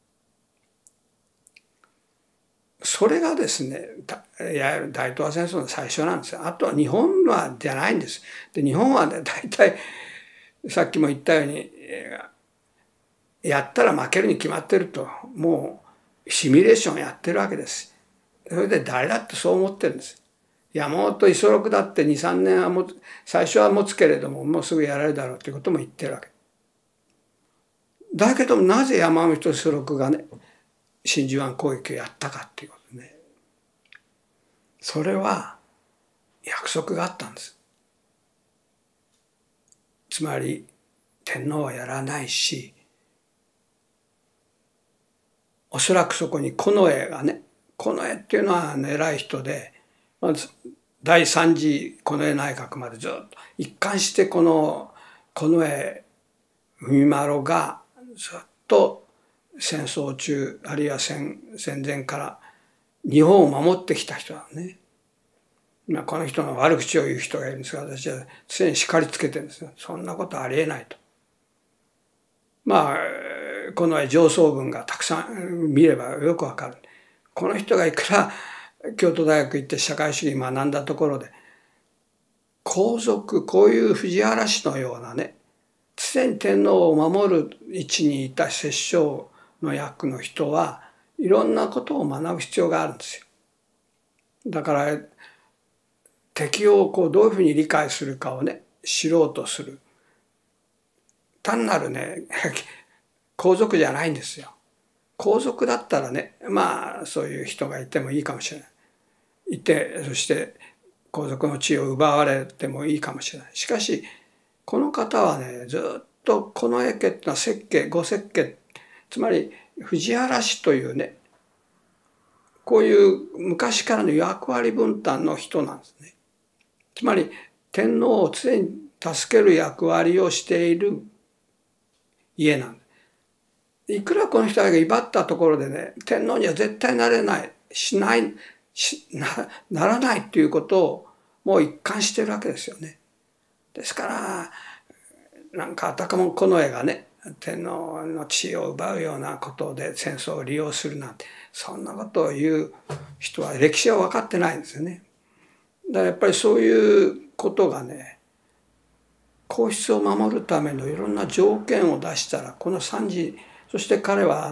それがですね、いわゆる大東亜戦争の最初なんですよ。あとは日本じゃないんです。で、日本はね、大体、さっきも言ったように、やったら負けるに決まってると、もうシミュレーションやってるわけです。それで誰だってそう思ってるんです。山本五十六だって2、3年は最初は持つけれども、もうすぐやられるだろうということも言ってるわけ。だけどもなぜ山本五十六がね、真珠湾攻撃をやったかっていうことね。それは約束があったんです。つまり天皇はやらないし、おそらくそこに近衛がね、近衛っていうのは偉い人で、まず第三次近衛内閣までずっと一貫してこの近衛文麿がずっと戦争中あるいは戦前から日本を守ってきた人だね。この人の悪口を言う人がいるんですが、私は常に叱りつけてるんですよ。そんなことありえないと。この上層文がたくさん見ればよくわかる。この人がいくら京都大学行って社会主義学んだところで、皇族、こういう藤原氏のようなね、常に天皇を守る位置にいた摂政の役の人はいろんなことを学ぶ必要があるんですよ。だから敵をどういうふうに理解するかをね、知ろうとする。単なるね、皇族じゃないんですよ。皇族だったらね、そういう人がいてもいいかもしれない。いて、そして皇族の地位を奪われてもいいかもしれない。しかし、この方はね、ずっと近衛家っていうのは摂家、御摂家、つまり藤原氏というね、こういう昔からの役割分担の人なんですね。つまり天皇を常に助ける役割をしている家なんです。いくらこの人が威張ったところでね、天皇には絶対なれない、ならないっていうことをもう一貫してるわけですよね。ですから、なんかあたかも近衛がね、天皇の地位を奪うようなことで戦争を利用するなんて、そんなことを言う人は歴史は分かってないんですよね。だからやっぱりそういうことがね、皇室を守るためのいろんな条件を出したら、この参事、そして彼は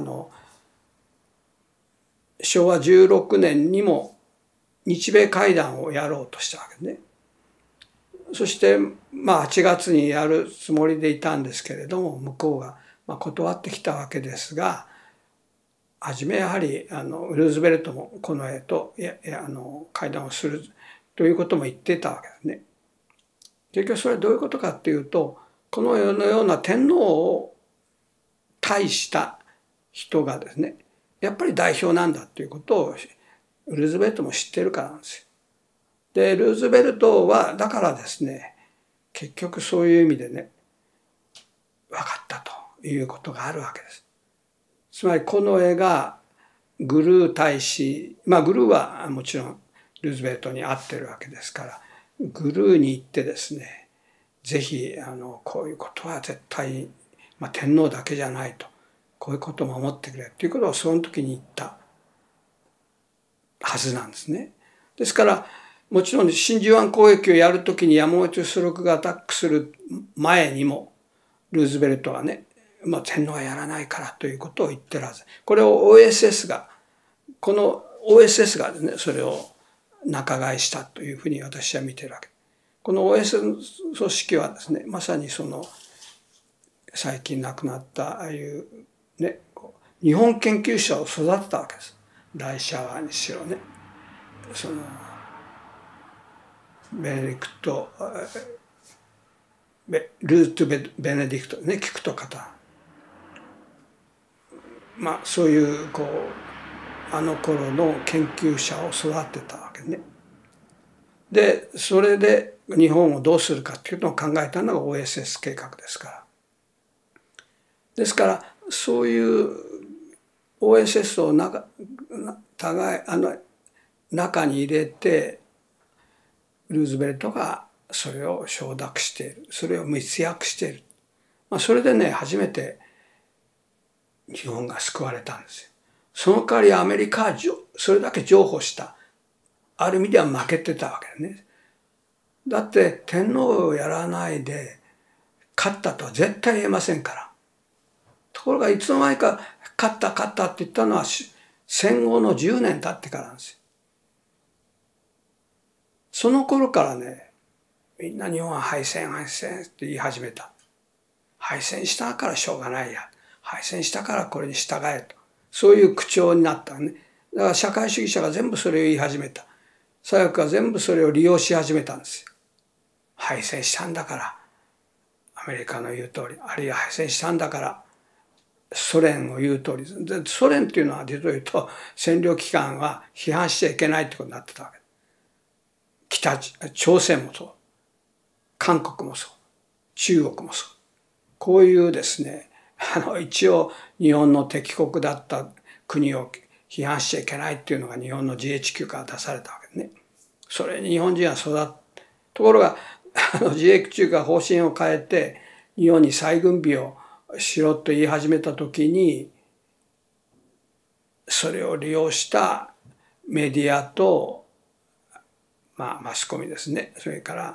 昭和16年にも日米会談をやろうとしたわけね。そして8月にやるつもりでいたんですけれども、向こうが断ってきたわけですが、初めやはりルーズベルトも近衛と会談をするということも言ってたわけですね。結局それはどういうことかっていうと、この世のような天皇を対した人がですね、やっぱり代表なんだということをルーズベルトも知ってるからなんですよ。で、ルーズベルトはだからですね、結局そういう意味でね、分かったということがあるわけです。つまり近衛がグルー大使、グルーはもちろんルーズベルトに会ってるわけですから、グルーに行ってですね、ぜひこういうことは絶対、天皇だけじゃないと、こういうことを守ってくれということをその時に言ったはずなんですね。ですからもちろん真珠湾攻撃をやるときに山本五十六がアタックする前にもルーズベルトはね、天皇はやらないからということを言ってるはず。これを OSS が、この OSS がですね、それを仲買したというふうに私は見てるわけ。この OSS 組織はですね、まさに最近亡くなったああいうね、日本研究者を育てたわけです。ライシャワーにしろね。ベネディクトルート・ベネディクトね、聞くと方。まあそういうこうあの頃の研究者を育てたわけね。でそれで日本をどうするかっていうのを考えたのが OSS 計画ですから。ですからそういう OSS を互い中に入れてルーズベルトがそれを承諾している、それを密約している、まあ、それでね初めて日本が救われたんですよ。その代わりアメリカはそれだけ譲歩した、ある意味では負けてたわけね。だって天皇をやらないで勝ったとは絶対言えませんから。ところがいつの間にか勝ったって言ったのは戦後の10年経ってからなんですよ。その頃からね、みんな日本は敗戦って言い始めた。敗戦したからしょうがないや。敗戦したからこれに従えと。そういう口調になったね。だから社会主義者が全部それを言い始めた。左翼が全部それを利用し始めたんですよ。敗戦したんだから、アメリカの言う通り、あるいは敗戦したんだから、ソ連を言う通り。でソ連っていうのは実を言うと、占領機関は批判しちゃいけないってことになってたわけ。朝鮮もそう。韓国もそう。中国もそう。こういうですね、一応日本の敵国だった国を批判しちゃいけないっていうのが日本の GHQ から出されたわけね。それに日本人は育った。ところがGHQ が方針を変えて日本に再軍備をしろと言い始めた時に、それを利用したメディアと、マスコミですね。それから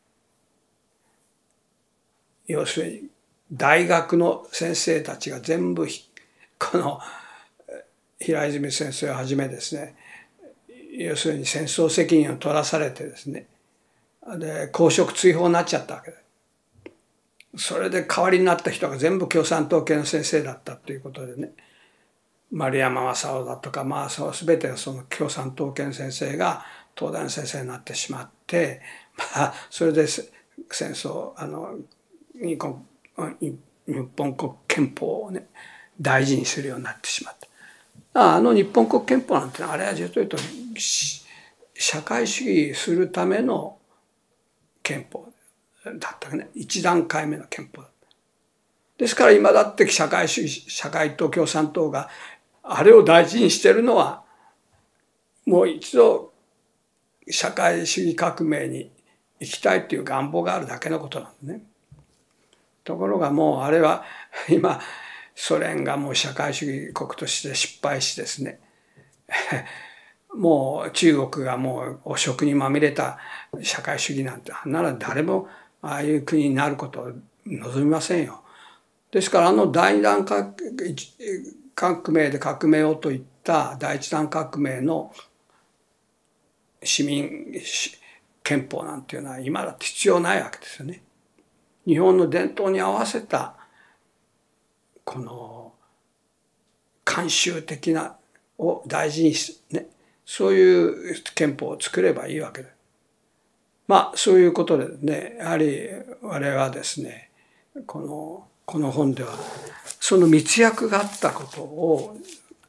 要するに大学の先生たちが全部この平泉先生をはじめですね、要するに戦争責任を取らされてですね、で公職追放になっちゃったわけです。それで代わりになった人が全部共産党系の先生だったということでね、丸山正夫だとか全てその共産党系の先生が東大の先生になってしまって、それで戦争日本国憲法をね大事にするようになってしまった。日本国憲法なんてのはあれは実を言うと社会主義するための憲法だったね。一段階目の憲法だった。ですから今だって社会主義社会党共産党があれを大事にしてるのはもう一度社会主義革命に行きたいという願望があるだけのことなんですね。ところがもうあれは今ソ連がもう社会主義国として失敗しですねもう中国がもう汚職にまみれた社会主義なんてなら誰もああいう国になることを望みませんよ。ですから第二段革命で革命をといった第一段革命の市民憲法なんていうのは今だって必要ないわけですよね。日本の伝統に合わせたこの慣習的なを大事にね、そういう憲法を作ればいいわけで、そういうことでね、やはり我々はですね、この本ではその密約があったことを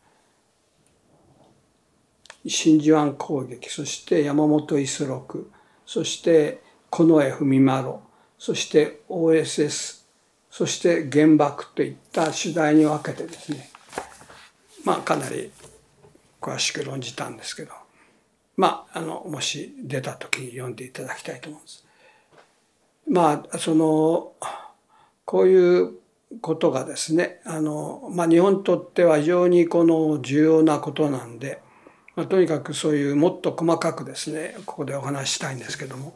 真珠湾攻撃、そして山本五十六、そして近衛文麿、そして OSS、そして原爆といった主題に分けてですね、かなり詳しく論じたんですけど、もし出た時に読んでいただきたいと思うんです。こういうことがですね、日本にとっては非常に重要なことなんで、とにかくそういうもっと細かくですね、ここでお話ししたいんですけども、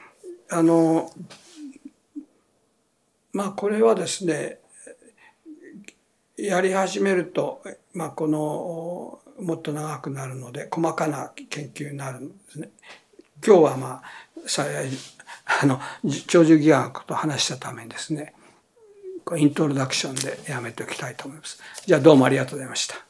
これはですね、やり始めると、もっと長くなるので細かな研究になるんですね。今日は幸い長寿義学と話したためにですね、イントロダクションでやめておきたいと思います。じゃあどうもありがとうございました。